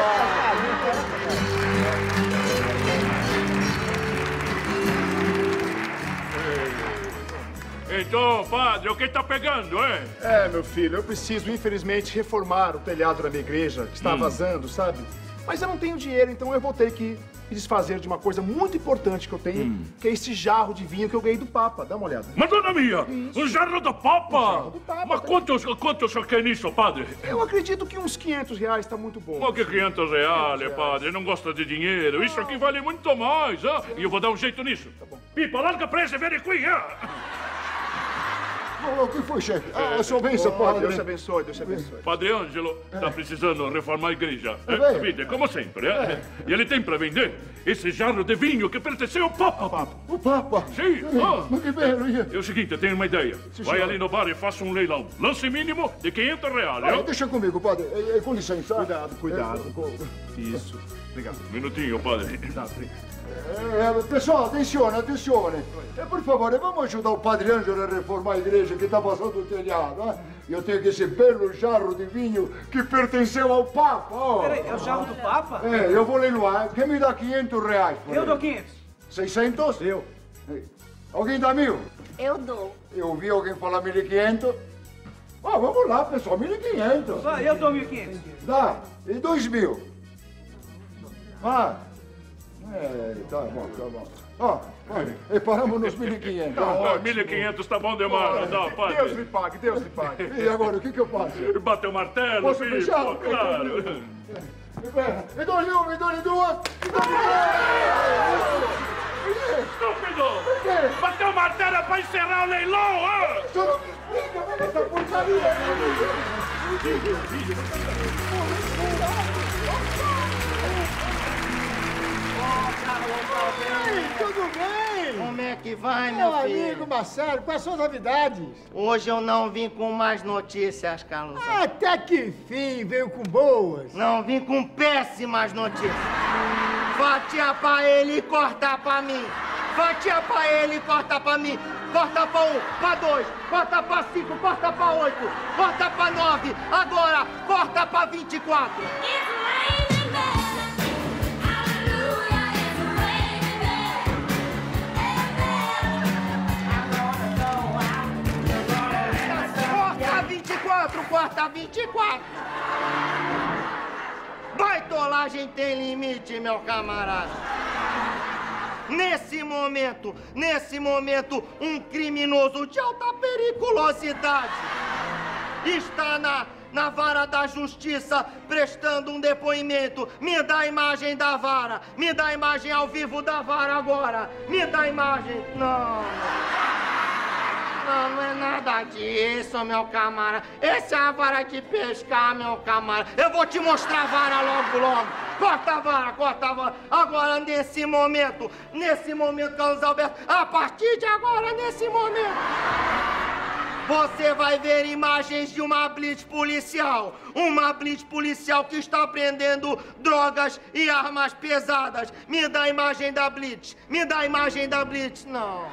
Então, padre, o que tá pegando, hein? É, meu filho, eu preciso, infelizmente, reformar o telhado da minha igreja, que está Hum. vazando, sabe? Mas eu não tenho dinheiro, então eu vou ter que me desfazer de uma coisa muito importante que eu tenho, Hum. que é esse jarro de vinho que eu ganhei do Papa. Dá uma olhada. Madonna mia! Um jarro do Papa! Um jarro do Papa, Mas tá? quantos, quantos você quer nisso, padre? Eu acredito que uns quinhentos reais tá muito bom. Mas que quinhentos reais, padre? Não gosta de dinheiro. Isso aqui vale muito mais, ah? E eu vou dar um jeito nisso. Tá bom. Pipa, larga presa e vem aqui, ah! O que foi, chefe? Ah, o senhor benção, padre. Deus te abençoe, Deus te abençoe. Padre Ângelo está precisando reformar a igreja. É Eh, bem. Capite? Como sempre. Eh? E ele tem para vender esse jarro de vinho que pertenceu ao Papa. O Papa? Sim. Ah. Mas que maravilha. É o seguinte, eu tenho uma ideia. Sim, Vai senhor. ali no bar e faça um leilão. Lance mínimo de quinhentos reais. Ah, ah? deixa comigo, padre. É, é, com licença. Cuidado, cuidado. É, com- Isso. Obrigado. Um minutinho, padre. Eh, pessoal, attenzione, attenzione. E por favore, vamos ajudar o Padre Ângelo a reformar a igreja que está passando o telhado. Eh? Eu tenho aqui esse belo jarro de vinho que pertenceu ao Papa. Oh. Peraí, é o jarro do Papa? É, eu vou leiloar. Quem me dá quinhentos reais? por Eu ele? dou quinhentos. seiscentos? Eu. Alguém dá mil? Eu dou. Eu ouvi alguém falar mil e quinhentos. Ah, vamos lá, pessoal, mil e quinhentos. Ah, eu dou mil e quinhentos. Dá. E dois mil? Ah. É, tá bom, tá bom. Ó, olha, e paramos nos mil e quinhentos. Tá bom, mil e quinhentos tá bom demais. Dá, padre. Deus lhe pague, Deus lhe pague. E agora, o que que eu faço? Bateu o martelo, Posso filho. fechar? Claro. E dou-lhe uma, e dou-lhe duas. Estúpido! Bateu o martelo para encerrar o leilão, ah! Essa porcaria! Oi, tudo bem? Como é que vai, meu, meu filho? Meu amigo Marcelo, quais são as novidades? Hoje eu não vim com mais notícias, Carlos. Até que enfim, veio com boas. Não, vim com péssimas notícias. Fatia pra ele e corta pra mim. Fatia pra ele e corta pra mim. Corta pra um, pra dois, corta pra cinco, corta pra oito, corta pra nove. Agora, corta pra vinte e quatro. Corta vinte e quatro, corta vinte e quatro. Baitolagem tem limite, meu camarada. Nesse momento, nesse momento, um criminoso de alta periculosidade está na, na vara da justiça prestando um depoimento. Me dá a imagem da vara, me dá a imagem ao vivo da vara agora, me dá a imagem. Não, não, não é nada disso, meu camarada. Essa é a vara de pescar, meu camarada. Eu vou te mostrar a vara logo, logo. Corta a vara, corta a vara. Agora, nesse momento, nesse momento, Carlos Alberto, a partir de agora, nesse momento, você vai ver imagens de uma blitz policial. Uma blitz policial que está prendendo drogas e armas pesadas. Me dá a imagem da blitz. Me dá a imagem da blitz. Não.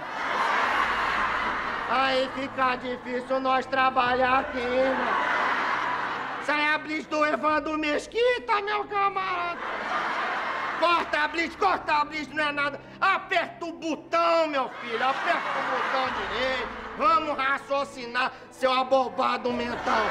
Aí fica difícil nós trabalhar aqui, né? Isso aí é a blitz do Evandro Mesquita, meu camarada. Corta a blitz, corta a blitz, não é nada. Aperta o botão, meu filho, aperta o botão direito. Vamos raciocinar, seu abobado mental.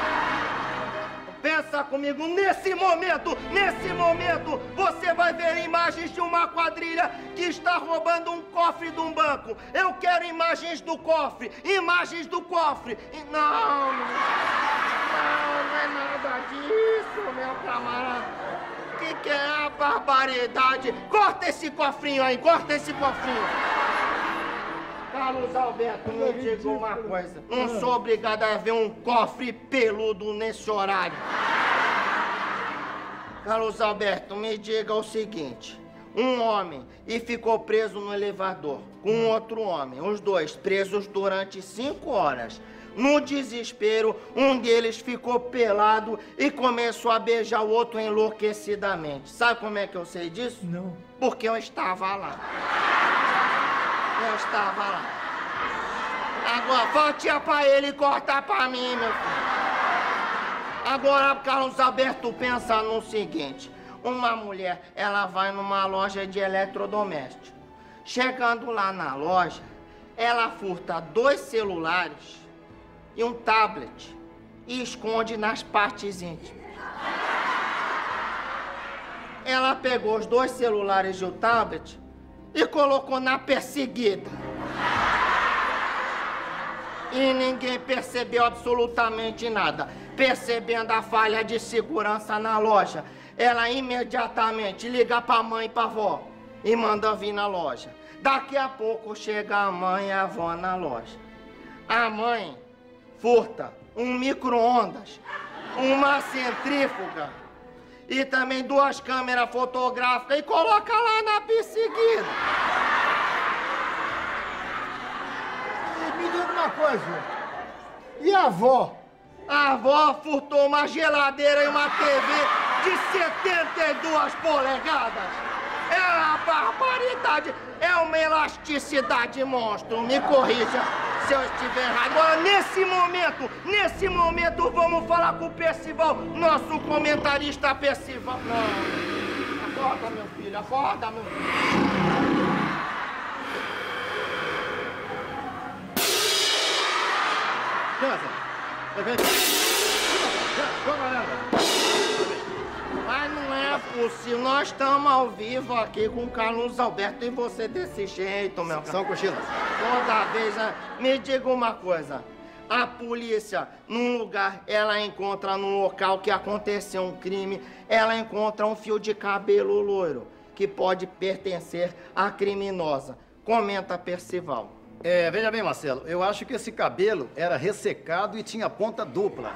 Pensa comigo, nesse momento, nesse momento, você vai ver imagens de uma quadrilha que está roubando um cofre de um banco. Eu quero imagens do cofre, imagens do cofre. E não, não, não é nada disso, meu camarada. O que, que é a barbaridade? Corta esse cofrinho aí, corta esse cofrinho. Carlos Alberto, me diga uma coisa. Não sou obrigado a ver um cofre peludo nesse horário. Carlos Alberto, me diga o seguinte. Um homem e ficou preso no elevador com outro homem. Os dois presos durante cinco horas. No desespero, um deles ficou pelado e começou a beijar o outro enlouquecidamente. Sabe como é que eu sei disso? Não. Porque eu estava lá. Eu estava lá. Agora, fatia pra ele e corta pra mim, meu filho. Agora, Carlos Alberto, pensa no seguinte. Uma mulher, ela vai numa loja de eletrodoméstico. Chegando lá na loja, ela furta dois celulares e um tablet e esconde nas partes íntimas. Ela pegou os dois celulares e o tablet e colocou na perseguida. E ninguém percebeu absolutamente nada. Percebendo a falha de segurança na loja, ela imediatamente liga pra mãe e pra avó e manda vir na loja. Daqui a pouco chega a mãe e a avó na loja. A mãe furta um micro-ondas, uma centrífuga e também duas câmeras fotográficas e coloca lá na perseguida. Me diga uma coisa. E a avó? A avó furtou uma geladeira e uma T V de setenta e duas polegadas. É uma barbaridade. É uma elasticidade monstro. Me corrija se eu estiver errado. Agora, nesse momento, nesse momento, vamos falar com o Percival, nosso comentarista Percival. Não. Acorda, meu filho. Acorda, meu filho. Mas não é possível, nós estamos ao vivo aqui com o Carlos Alberto e você desse jeito, meu cara. São cochilas. Toda vez, né? Me diga uma coisa. A polícia, num lugar, ela encontra num local que aconteceu um crime, ela encontra um fio de cabelo loiro, que pode pertencer à criminosa. Comenta, Percival. É, veja bem, Marcelo, eu acho que esse cabelo era ressecado e tinha ponta dupla.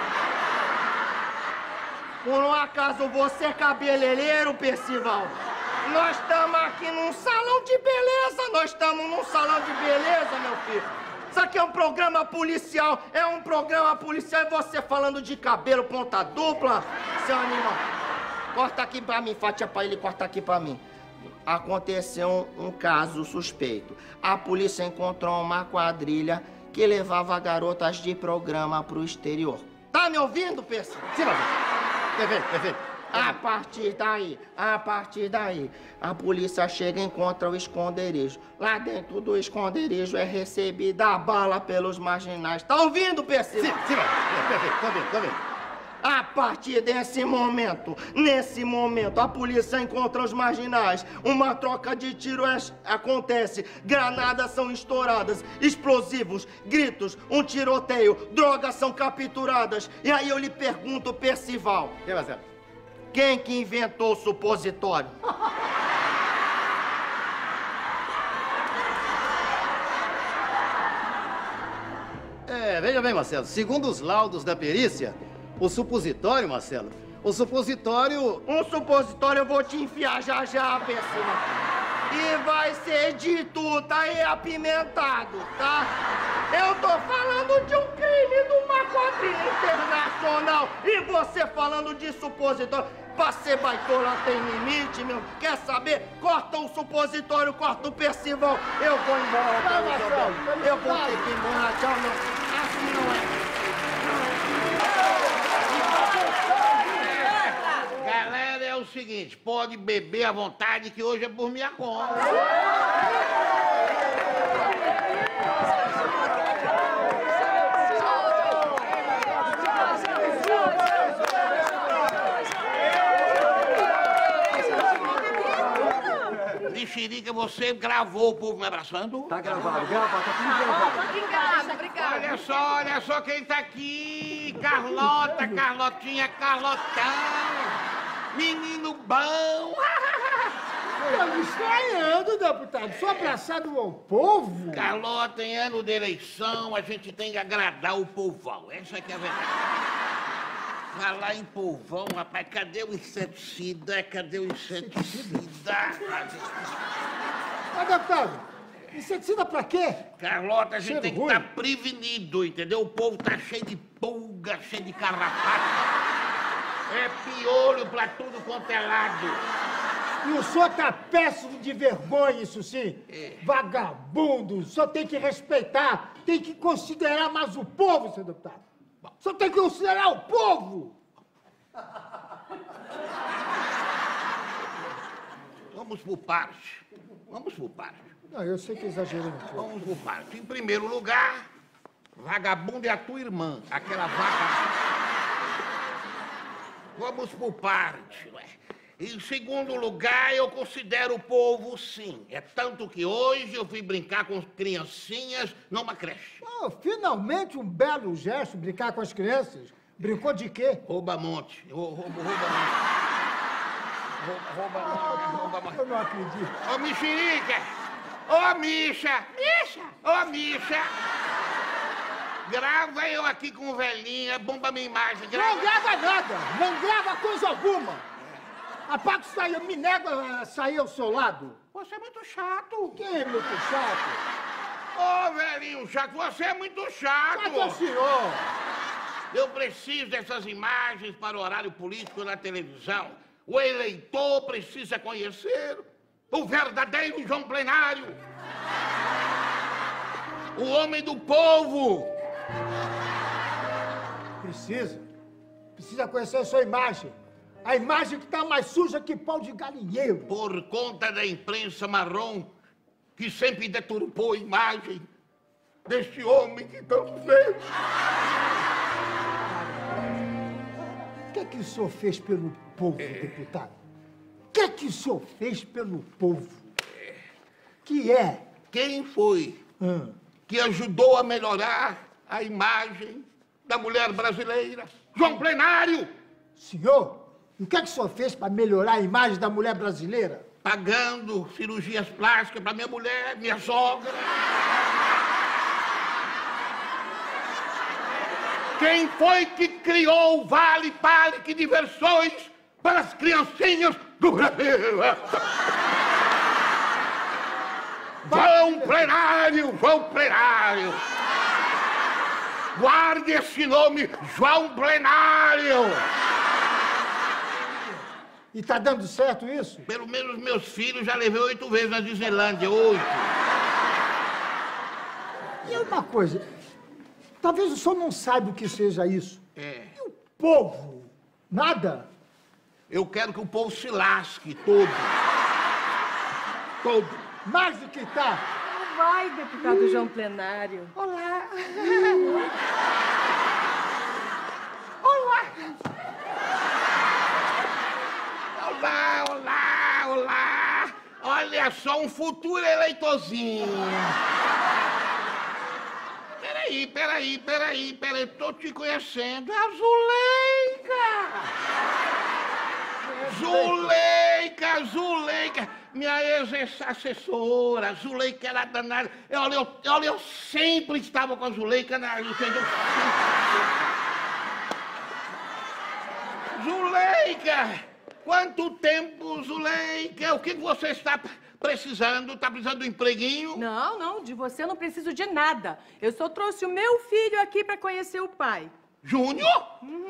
Por um acaso você é cabeleireiro, Percival? Nós estamos aqui num salão de beleza, nós estamos num salão de beleza, meu filho. Isso aqui é um programa policial, é um programa policial e você falando de cabelo, ponta dupla, seu animal. Corta aqui pra mim, Fátia, pra ele, corta aqui pra mim. Aconteceu um, um caso suspeito. A polícia encontrou uma quadrilha que levava garotas de programa pro exterior. Tá me ouvindo, Percival? Sim, mas... Perfeito, perfeito. A partir daí, a partir daí, a polícia chega e encontra o esconderijo. Lá dentro do esconderijo é recebida a bala pelos marginais. Tá ouvindo, Percival? Sim, sim, é, perfeito, tô ouvindo, tô ouvindo. A partir desse momento, nesse momento, a polícia encontra os marginais. Uma troca de tiro é, acontece. Granadas são estouradas, explosivos, gritos, um tiroteio, drogas são capturadas. E aí eu lhe pergunto, Percival. E você? Quem que inventou o supositório? É, veja bem, Marcelo, segundo os laudos da perícia, o supositório, Marcelo, o supositório... Um supositório eu vou te enfiar já já, Percival. E vai ser dito, tá aí apimentado, tá? Eu tô falando de um crime de uma quadrilha internacional e você falando de supositório. Pra ser baitola tem limite, meu. Quer saber? Corta o supositório, corta o Percival. Eu vou embora, tá, Marcelo? Eu vou ter que ir embora. Tchau, meu. Assim não é. Galera, é o seguinte, pode beber à vontade que hoje é por minha conta. Mexerica, você gravou o povo me abraçando? Tá gravado, grava, tá tudo gravado. Obrigada, obrigada. Olha só, olha só quem tá aqui. Carlota, Carlotinha, Carlotão. Menino bom. Tá me estranhando, deputado. Sou abraçado ao povo. Carlota, em ano de eleição, a gente tem que agradar o povão. Essa que é a verdade. Falar em polvão, rapaz, cadê o inseticida? Cadê o inseticida? Mas, deputado, inseticida pra quê? Carlota, a gente Cheiro tem que ruim. estar prevenido, entendeu? O povo tá cheio de pulga, cheio de carrapato. É piolho pra tudo quanto é lado. E o senhor tá péssimo de vergonha, isso sim. É. Vagabundo, o senhor tem que respeitar, tem que considerar mais o povo, senhor deputado. O senhor tem que considerar o povo. Vamos por parte. Vamos por parte. Não, eu sei que exagerei um pouco. Vamos por parte. Em primeiro lugar, vagabundo é a tua irmã, aquela vaga. Vamos por parte, não é? Em segundo lugar, eu considero o povo, sim. É tanto que hoje eu fui brincar com criancinhas numa creche. Oh, finalmente um belo gesto, brincar com as crianças. Brincou de quê? Rouba-monte. Rouba, rouba-monte. Rouba-monte, rouba-monte. Eu não acredito. Ô, mexerica! Ô, Misha! Misha! Ô, Misha! Grava eu aqui com velhinha, bomba minha imagem. Grava. Não grava nada, não grava coisa alguma. Apaga isso aí, eu me nego a sair ao seu lado. Você é muito chato. Quem é muito chato? Ô, velhinho chato, você é muito chato. Chato é o senhor. Eu preciso dessas imagens para o horário político na televisão. O eleitor precisa conhecer o verdadeiro João Plenário. O homem do povo. Precisa. Precisa conhecer a sua imagem. A imagem que está mais suja que pau de galinheiro. Por conta da imprensa marrom, que sempre deturpou a imagem deste homem que tanto fez. O que é que o senhor fez pelo povo, é. deputado? O que é que o senhor fez pelo povo? É. Que é? Quem foi hum. que ajudou a melhorar a imagem da mulher brasileira? João Plenário! Senhor, o que é que o senhor fez para melhorar a imagem da mulher brasileira? Pagando cirurgias plásticas para minha mulher, minha sogra. Quem foi que criou o Vale Parque Diversões para as criancinhas do Brasil? João Plenário, João Plenário. Guarde esse nome, João Plenário. E tá dando certo isso? Pelo menos meus filhos já levei oito vezes na Disneylândia, oito. E uma coisa, talvez o senhor não saiba o que seja isso. É. E o povo? Nada? Eu quero que o povo se lasque todo. Todo. Mais do que tá. Vai, deputado hum. João Plenário. Olá. Olá. Olá, olá, olá. Olha só, um futuro eleitorzinho. Peraí, peraí, peraí, peraí. Tô te conhecendo. A Zuleika. Zuleika, Zuleika. Minha ex-assessora, Zuleika era danada. Olha, eu, olha, eu sempre estava com a Zuleika na... Entendeu? Zuleika! Quanto tempo, Zuleika? O que você está precisando? Está precisando de um empreguinho? Não, não, de você eu não preciso de nada. Eu só trouxe o meu filho aqui para conhecer o pai. Júnior? Uhum.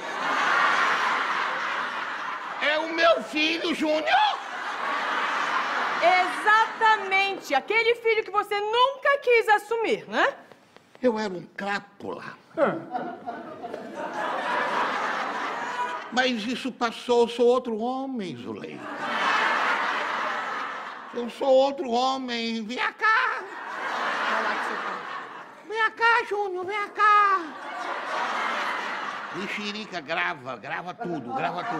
É o meu filho, Júnior? Exatamente, aquele filho que você nunca quis assumir, né? Eu era um crápula. Mas isso passou, eu sou outro homem, Zuleika. Eu sou outro homem. Vem cá. Vem cá, Júnior, vem cá. Mexerica, grava, grava tudo, grava tudo.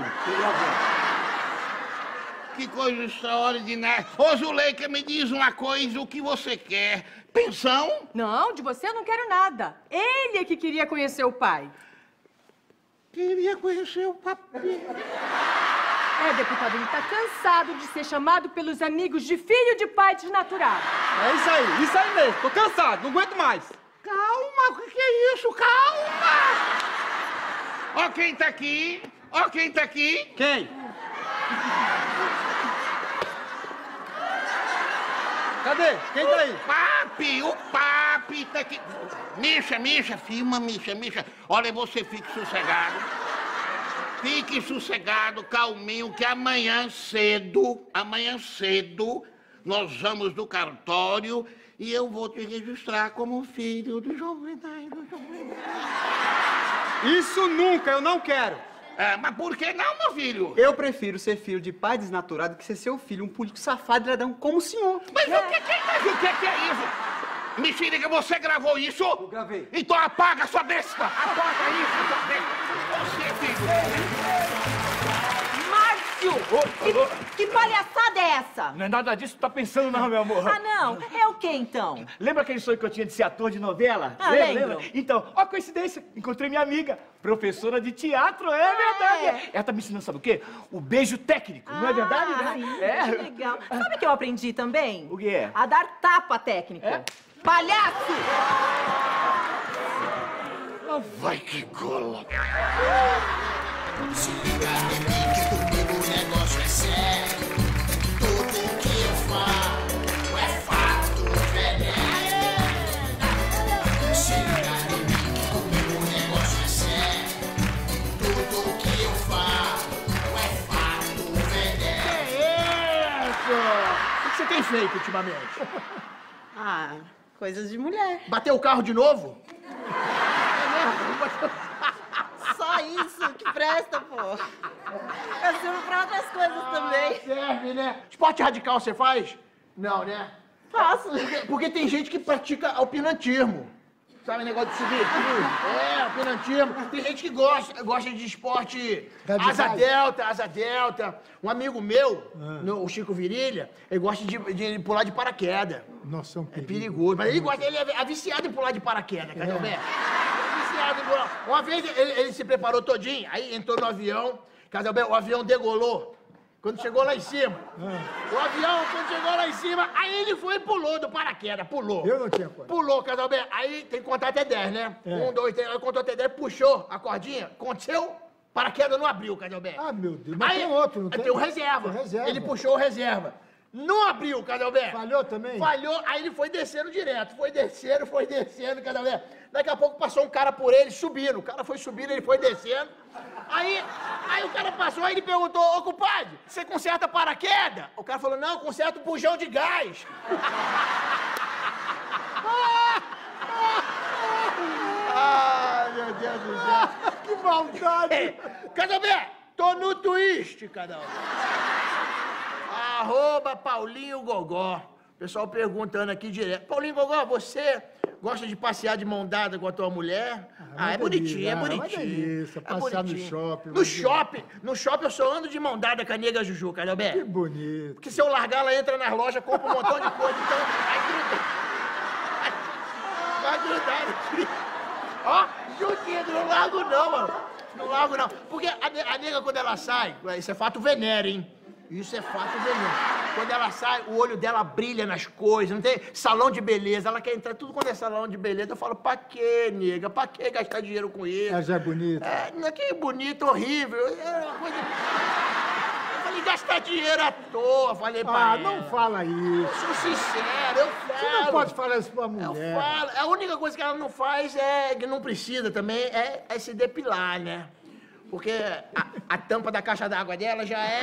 Que coisa extraordinária. Ô, Zuleika, me diz uma coisa, o que você quer? Pensão? Não, de você eu não quero nada. Ele é que queria conhecer o pai. Queria conhecer o papai. É, deputado, ele tá cansado de ser chamado pelos amigos de filho de pai desnaturado. É isso aí, isso aí mesmo. Tô cansado, não aguento mais. Calma, o que, que é isso? Calma! Ó quem tá aqui, ó quem tá aqui. Quem? Cadê? Quem tá aí? O papi, o papi tá aqui. Misha, Misha, filma, Misha, Misha. Olha, você fique sossegado. Fique sossegado, calminho, que amanhã cedo, amanhã cedo, nós vamos no cartório e eu vou te registrar como filho do João Plenário. Isso nunca, eu não quero. É, mas por que não, meu filho? Eu prefiro ser filho de pai desnaturado que ser seu filho, um político safado e ladrão como o senhor. Mas é. o, que, que, mas o que, que é isso? Mexerica, você gravou isso? Eu gravei. Então apaga, sua besta! Apaga isso, sua besta! Você, filho! Márcio! Que, que palhaçada é essa? Não é nada disso que tu tá pensando, não, meu amor. Ah, não? É o quê, então? Lembra aquele sonho que eu tinha de ser ator de novela? Ah, lembra, lembro. lembra? Então, ó, coincidência, encontrei minha amiga, professora de teatro, é verdade. É. Ela tá me ensinando, sabe o quê? O beijo técnico, ah, não é verdade, né? Sim, é. Que legal. Sabe o que eu aprendi também? O que é? A dar tapa técnico. É? Palhaço! Vai que cola! Se liga em mim que comigo o negócio é sério. Tudo o que eu falo é fato, velho. Se liga em mim que comigo o negócio é sério. Tudo o que eu falo é fato, velho. Que é isso? O que você tem feito ultimamente? Ah, coisas de mulher. Bateu o carro de novo? Só isso que presta, pô. Eu sirvo pra outras coisas ah, também. Serve, né? Esporte radical você faz? Não, né? Faço. Porque, porque tem gente que pratica alpinantismo. Sabe o negócio de subir? É, alpinantismo. Tem gente que gosta, gosta de esporte asa delta, asa delta. Um amigo meu, ah. no, o Chico Virilha, ele gosta de, de pular de paraquedas. Nossa, é um perigo. É perigoso. Mas ele gosta, ele é viciado em pular de paraquedas, cadê o Beto? Viciado em pular. Uma vez ele, ele se preparou todinho, aí entrou no avião, cadê o Beto? O avião degolou. Quando chegou lá em cima. Ah. O avião, quando chegou lá em cima, aí ele foi e pulou do paraquedas, pulou. Eu não tinha coragem. Pulou, Casalberto. Aí tem que contar até dez, né? É. Um, dois, três, aí contou até dez, puxou a cordinha, aconteceu, paraquedas não abriu, Casalberto. Ah, meu Deus, mas aí, tem outro, não tem? Tem o reserva. Tem reserva. Ele puxou o reserva. Não abriu, Casalberto. Falhou também? Falhou, aí ele foi descendo direto. Foi descendo, foi descendo, Casalberto. Daqui a pouco passou um cara por ele, subindo. O cara foi subindo, ele foi descendo. Aí, aí o cara passou, aí ele perguntou, ô, compadre, você conserta paraquedas? O cara falou, não, conserta o bujão de gás. Ai, meu Deus do céu. Que maldade. É. Casalberto, tô no twist, cada um. Arroba Paulinho Gogó. Pessoal perguntando aqui direto. Paulinho Gogó, você gosta de passear de mão dada com a tua mulher? Ah, ah é bonitinho, é bonitinho. Delícia, passear no shopping. No shopping, no shopping eu só ando de mão dada com a nega Juju, Casalberto. Que bonito. Porque se eu largar, ela entra nas lojas, compra um montão de coisa, então vai grudar. Vai grudar aqui. Ó, juntinho, não largo não, mano. Não largo não. Porque a, a nega, quando ela sai, isso é fato venéreo, hein? Isso é fato veneno. Quando ela sai, o olho dela brilha nas coisas, não tem salão de beleza. Ela quer entrar tudo quando é salão de beleza. Eu falo, pra quê, nega? Pra quê gastar dinheiro com isso? Ela já é bonita. É, que bonito, horrível. É uma coisa... Eu falei, gastar dinheiro à toa, falei pra Ah, ela. não fala isso. Eu sou sincero, eu falo. Você não pode falar isso pra mulher. Eu falo. A única coisa que ela não faz é, que não precisa também, é, é se depilar, né? Porque a, a tampa da caixa d'água dela já é...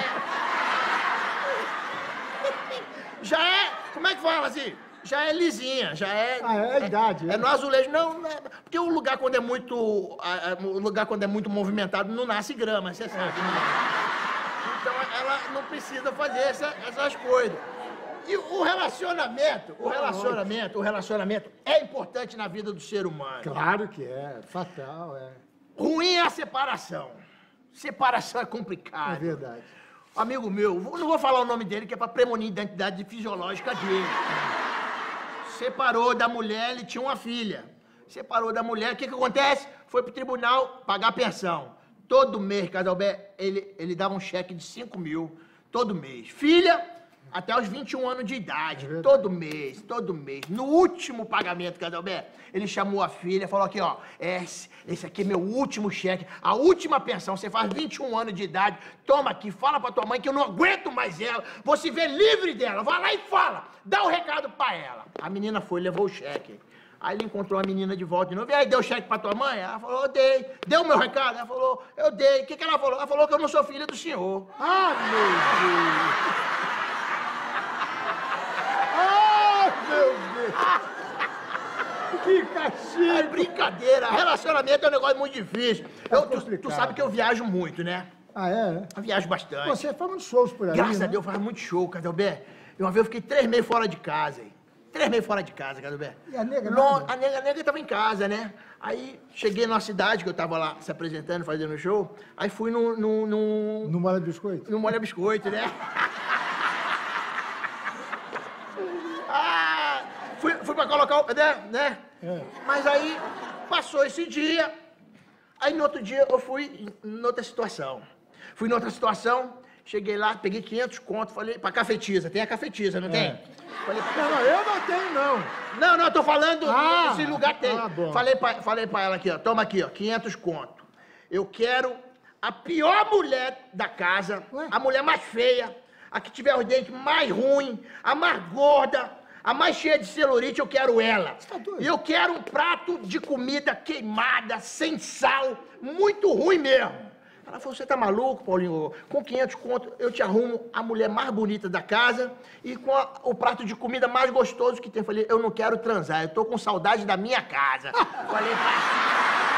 Já é, como é que fala assim? Já é lisinha, já é... Ah, é a idade. É, é no azulejo, não, não é, porque o lugar quando é muito, a, a, o lugar quando é muito movimentado não nasce grama, você sabe. Né? Então ela não precisa fazer essa, essas coisas. E o relacionamento, o relacionamento, o relacionamento é importante na vida do ser humano. Claro que é, fatal, é. Ruim é a separação. Separação é complicado. É verdade. Amigo meu, não vou falar o nome dele, que é pra premunir a identidade fisiológica dele. Separou da mulher, ele tinha uma filha. Separou da mulher, o que que acontece? Foi pro tribunal pagar pensão. Todo mês, Casalberto, ele, ele dava um cheque de cinco mil, todo mês. Filha, até os vinte e um anos de idade, é todo mês, todo mês. No último pagamento, Casalberto, ele chamou a filha e falou aqui, ó, esse, esse aqui é meu último cheque, a última pensão, você faz vinte e um anos de idade, toma aqui, fala pra tua mãe que eu não aguento mais ela, vou se ver livre dela, vai lá e fala, dá o recado pra ela. A menina foi, levou o cheque. Aí ele encontrou a menina de volta de novo, e aí, deu cheque pra tua mãe? Ela falou, eu dei. Deu o meu recado? Ela falou, eu dei. O que que ela falou? Ela falou que eu não sou filha do senhor. Ah, meu Deus! Ah, meu Deus! Que castigo! É brincadeira. Relacionamento é um negócio muito difícil. É eu, tu, tu sabe que eu viajo muito, né? Ah, é? Eu viajo bastante. Você faz muitos shows por aí, Graças né? a Deus, faz muito show, Casalberto. E uma vez eu fiquei três meses fora de casa, hein? Três meses fora de casa, Casalberto. E a nega, Não, nada? a nega, a nega tava em casa, né? Aí cheguei numa cidade que eu tava lá se apresentando, fazendo show. Aí fui no... No, no... No Molha Biscoito? No Molha Biscoito, né? ah, fui, fui pra colocar o... Né? né? É. Mas aí passou esse dia. Aí no outro dia eu fui em outra situação. Fui em outra situação, cheguei lá, peguei quinhentos conto, falei pra cafetiza. Tem a cafetiza, não tem? É. Falei, não, não, eu não tenho, não. Não, não, eu tô falando, Ah, esse lugar tem. ah, bom. Falei, pra, falei pra ela aqui, ó, toma aqui, ó, quinhentos conto. Eu quero a pior mulher da casa, Ué? a mulher mais feia, a que tiver os dentes mais ruins, a mais gorda, a mais cheia de celulite, eu quero ela. Você tá doido? E eu quero um prato de comida queimada, sem sal, muito ruim mesmo. Ela falou, você tá maluco, Paulinho? Com quinhentos conto, eu te arrumo a mulher mais bonita da casa e com a, o prato de comida mais gostoso que tem. Eu falei, eu não quero transar, eu tô com saudade da minha casa. Falei, vai.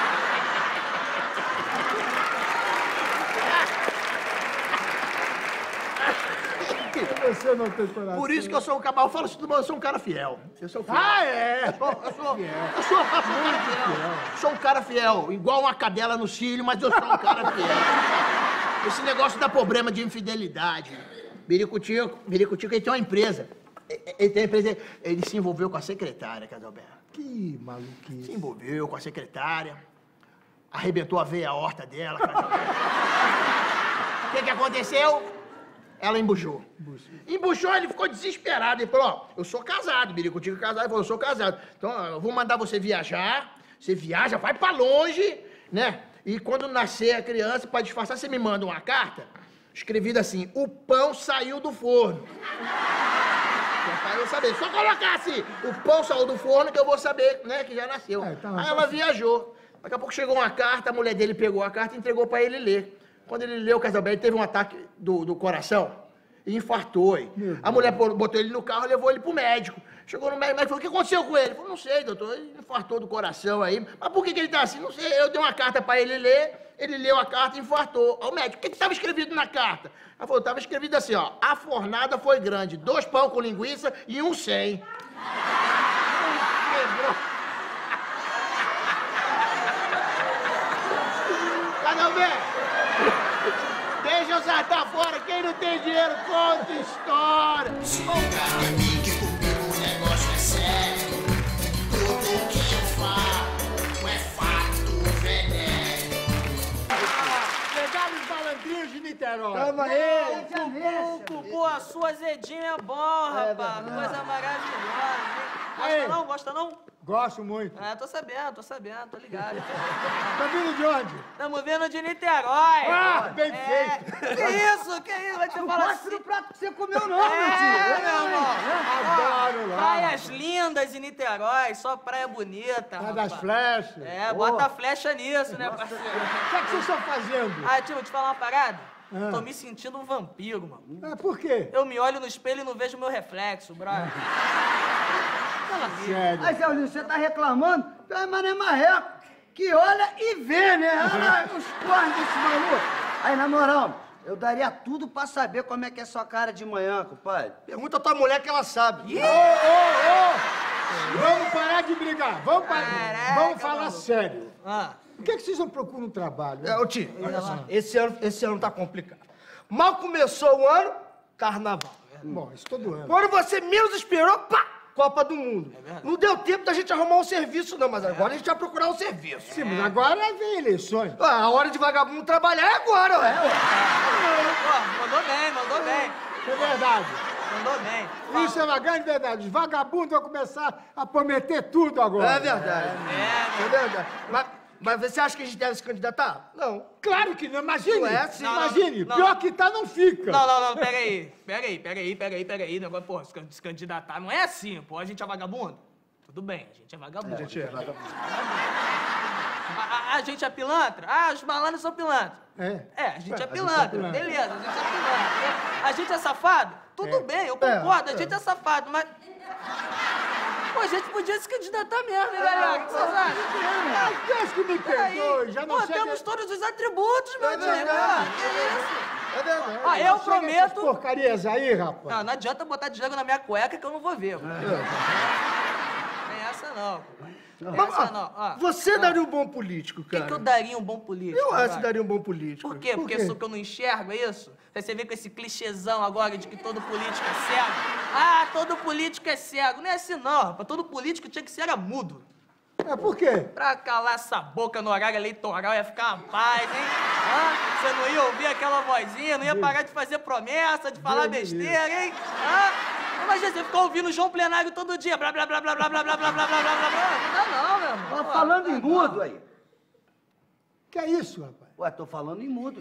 Você não tem coração. Por isso que eu sou um cara, eu falo isso, eu sou um cara fiel. Eu sou fiel. Ah, é? Eu sou, eu sou, eu sou, eu sou um cara fiel. Sou um cara fiel, igual uma cadela no cílio, mas eu sou um cara fiel. Esse negócio dá problema de infidelidade. Biricutico, Biricutico, ele tem uma empresa. Ele tem uma empresa, ele se envolveu com a secretária, Casalberto. Que maluquice. Se envolveu com a secretária, arrebentou a veia aorta dela, Casalberto. O que que aconteceu? Ela embuchou. Embuchou, ele ficou desesperado. Ele falou, ó, eu sou casado, Biricutica casado. Ele falou, eu sou casado. Então, eu vou mandar você viajar. Você viaja, vai pra longe, né? E quando nascer a criança, pra disfarçar, você me manda uma carta escrevida assim, o pão saiu do forno. Pra eu saber. Só colocar assim, o pão saiu do forno que eu vou saber, né, que já nasceu. É, tá, aí ela viajou. Daqui a pouco chegou uma carta, a mulher dele pegou a carta e entregou pra ele ler. Quando ele leu, Casalbel, ele teve um ataque do, do coração e infartou. Hein? A mulher botou ele no carro e levou ele pro médico. Chegou no médico, o médico falou, o que aconteceu com ele? Ele falou, não sei, doutor, ele infartou do coração aí. Mas por que, que ele tá assim? Não sei, eu dei uma carta pra ele ler, ele leu a carta e infartou. Aí o médico, o que que tava escrevido na carta? Ela falou, tava escrevido assim, ó, a fornada foi grande, dois pão com linguiça e um sem. Quebrou. Casalbel, deixa eu saltar fora, quem não tem dinheiro conta história. Se liga em mim que comigo o negócio é sério. Tudo que eu falo é fato veneno. Pegaram os malandrinhos de Niterói. Tamo aí. Pupu, Pupu, a sua azedinha é bom, rapaz. Coisa maravilhosa, hein? Gosta não? Gosta não? Gosto muito. É, tô sabendo, tô sabendo, tô ligado. Tá vindo de onde? Tamo vindo de Niterói. Ah, bem é. feito. Que isso, que isso? Vai te Não falar gosto assim. do prato que você comeu, não, É, meu tio. meu irmão. Adoro lá. Praias lindas em Niterói, só praia bonita, Praia rapaz. das flechas. É, Boa. bota a flecha nisso, né, parceiro? O que é que vocês estão fazendo? Ah, tio, vou te falar uma parada. Ah. Tô me sentindo um vampiro, mano. É, por quê? Eu me olho no espelho e não vejo meu reflexo, brother. Fala sério. Aí, Zé Aulinho, você tá reclamando? Tu é mané marreco, que olha e vê, né? Olha os cornos desse maluco. Aí, na moral, eu daria tudo pra saber como é que é sua cara de manhã, compadre. Pergunta a tua mulher que ela sabe. Ô, ô, ô! Vamos parar de brigar. Vamos parar. Caraca, Vamos falar maluco. sério. Ah. Por que, que vocês não procuram um trabalho? É, ô tio, olha só, esse ano, esse ano tá complicado. Mal começou o ano, carnaval. Bom, isso todo ano. Quando você menos esperou, pá, Copa do Mundo. Não deu tempo da gente arrumar um serviço, não, mas agora a gente vai procurar um serviço. Sim, mas agora vem eleições. Ah, a hora de vagabundo trabalhar é agora, ué. Pô, mandou bem, mandou bem. Isso é verdade. Mandou bem. Isso é uma grande verdade. Os vagabundos vão começar a prometer tudo agora. É verdade. É, É verdade. Mas, mas você acha que a gente deve se candidatar? Não. Claro que não. Imagine. Não é assim. Imagine. Não, não, Pior não. que tá, não fica. Não, não, não, pera aí. Pera aí, pera aí, pera aí, pera aí. Negócio, pô, se can- se candidatar não é assim, pô. A gente é vagabundo? Tudo bem, a gente é vagabundo. A gente é vagabundo. A, a- a gente é pilantra? Ah, os malandros são pilantras. É. É, a gente Ué, é a pilantra. gente é pilantra. Beleza, a gente é pilantra. A gente é safado? Tudo É. bem, eu É, concordo, é. a gente é safado, mas... Pô, a gente podia se candidatar mesmo, né, galera? O que vocês acham? Ah, Deus que me Peraí. perdoe. Já não Pô, chega... temos todos os atributos, meu É time. verdade. Pô, que isso? É verdade. Ah, eu Não chega essas prometo... porcarias aí, rapaz. Não, não adianta botar de na minha cueca que eu não vou ver. Pô. É. Tem essa não. Tem Mas, essa ó, não. Ó, você ó. daria um bom político, Por que, cara. que eu daria um bom político? Eu acho que vai? daria um bom político. Por quê? Por Porque quê? sou que eu não enxergo, é isso? Aí você vem com esse clichêzão agora de que todo político é cego. Ah, todo político é cego. Não é assim não, rapaz. Todo político tinha que ser era mudo. É por quê? Pra calar essa boca no horário eleitoral ia ficar uma paz, hein? Hã? Você não ia ouvir aquela vozinha, não ia parar de fazer promessa, de falar Deus me besteira, hein? Hã? Imagina você ficar ouvindo o João Plenário todo dia, blá, blá, blá, blá, blá, blá, blá, blá, blá, blá, blá, blá. Não dá não, meu irmão. Ó, falando em mudo aí. Que é isso, rapaz? Ué, tô falando em mudo.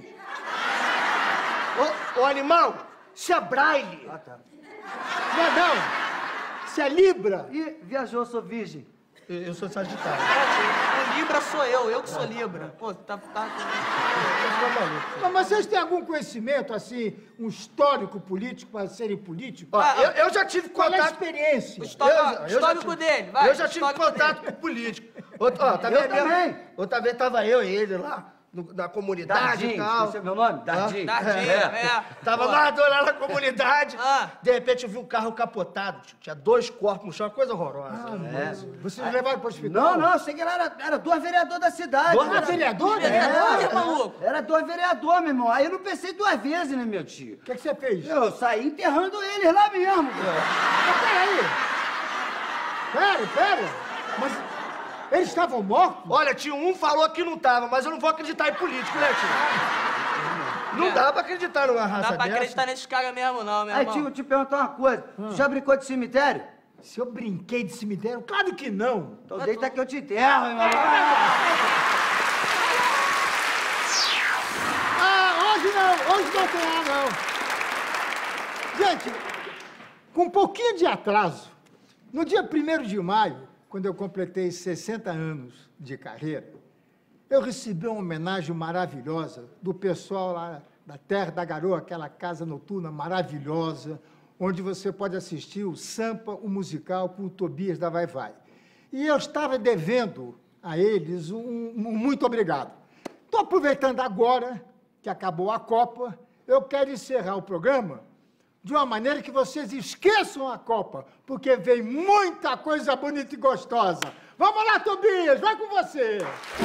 Ô, ô, animal, isso é braille. Ah, tá. Não é não. Isso é Libra. Ih, viajou, sou virgem. Eu, eu sou sagitário. O Libra sou eu, eu que sou Libra. Pô, tá... tá... Mas vocês têm algum conhecimento, assim, um histórico político para serem políticos? Ó, eu, eu já tive Qual é a contato... experiência? Histórico, Eu- eu já histórico tive- dele, vai. Eu já tive histórico contato dele. com político. Outra, ó, tá Eu vendo mesmo? também. Outra vez tava eu e ele lá, no- na comunidade Dardinho, e tal. esqueci meu nome? Dardinho. Dardinho, é. Tava Pô. nós dois lá na comunidade. Ah. De repente eu vi um carro capotado, tio. Tinha dois corpos no chão, uma coisa horrorosa. É. Vocês levaram para o hospital? Não, não, eu sei que ela era, era dois vereadores da cidade. Dois Ah, vereador? Vereador, É, maluco? Era dois vereadores, meu irmão. Aí eu não pensei duas vezes, né, meu tio? O que, é que você fez? Eu saí enterrando eles lá mesmo. Mas peraí. Pera, pera. Mas eles estavam mortos? Olha, tio, um falou que não tava, mas eu não vou acreditar em político, né, tio? Não dá pra acreditar numa raça Não dá pra dessa. acreditar nesses caras mesmo, não, meu Aí, irmão. tio, te perguntar uma coisa. Tu já brincou de cemitério? Se eu brinquei de cemitério? Claro que não. Então deita que eu te enterro, irmão. Ah, hoje não, hoje não tem ar, não. Gente, com um pouquinho de atraso, no dia primeiro de maio, quando eu completei sessenta anos de carreira, eu recebi uma homenagem maravilhosa do pessoal lá da Terra da Garoa, aquela casa noturna maravilhosa, onde você pode assistir o Sampa, o musical, com o Tobias da Vai Vai. E eu estava devendo a eles um, um muito obrigado. Estou aproveitando agora que acabou a Copa, eu quero encerrar o programa de uma maneira que vocês esqueçam a Copa, porque vem muita coisa bonita e gostosa. Vamos lá, Tobias, vai com você!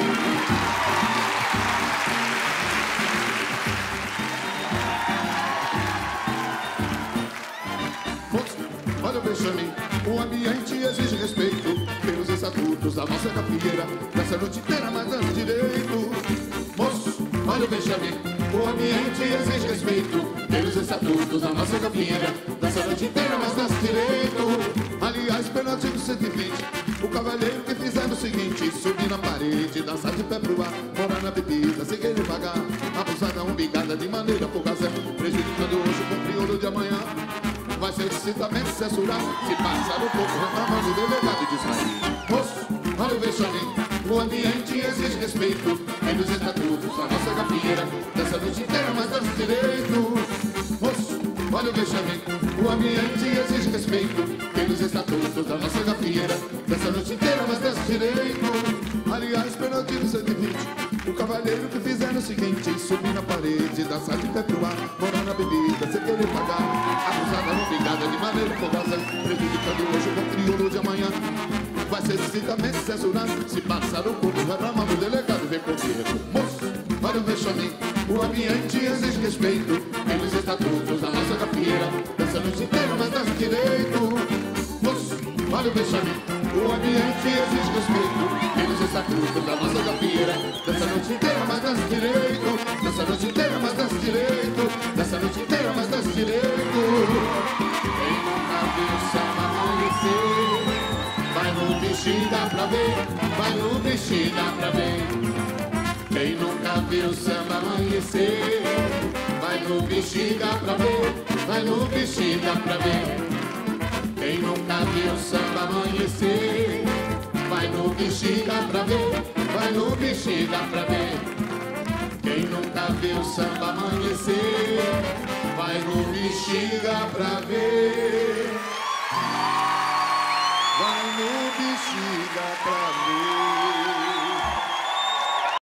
Olha o vexame, o ambiente exige respeito pelos estatutos da nossa capieira, dessa noite inteira mas dando direito. Moço, olha o vexame, o ambiente exige respeito pelos estatutos da nossa capieira, dessa noite inteira mas dando direito. Aliás, pelo artigo cento e vinte, o cavalheiro que fizer o seguinte: subir na parede, dançar de pé pro ar, morar na bebida sem querer pagar, abusar da umbigada de maneira fugazé, prejudicando hoje com o crioulo de amanhã. Vai ser explicitamente censurado se passar um pouco reclamando o delegado de Israel. Moço, olha o vexame, o ambiente exige respeito pelos estatutos da nossa capieira, dessa noite inteira mas dando direito. Moço, olha o vexame, o ambiente exige respeito pelos estatutos da nossa capieira, dessa noite inteira mas dando direito. Aliás, pelo artigo cento e vinte, o cavalheiro que fizer o seguinte: subir na parede, dançar de pé pro ar, morar na bebida sem querer pagar, abusar da obrigada de maneira fogosa, prejudicando hoje com o crioulo de amanhã. Vai ser estritamente censurado se passar o corpo, reclama o delegado recorrer. Moço, olha o vexame, o ambiente exige respeito pelos estatutos da nossa capieira, dessa noite inteira mas dá direito. Moço, olha o vexame, o ambiente exige respeito pelos estatutos da nossa capieira, dessa noite inteira mas dá direito. Dessa noite inteira mas dá direito. Dessa noite inteira mas dá direito. Quem nunca viu o samba amanhecer, vai no bexiga pra ver, vai no bexiga pra ver. Quem nunca viu o samba amanhecer, vai no bexiga pra ver, vai no bexiga pra ver. Quem nunca viu o samba amanhecer, vai no bexiga pra ver, vai no bexiga pra ver. Quem nunca viu o samba amanhecer, vai no bexiga pra ver. Vai no bexiga pra ver.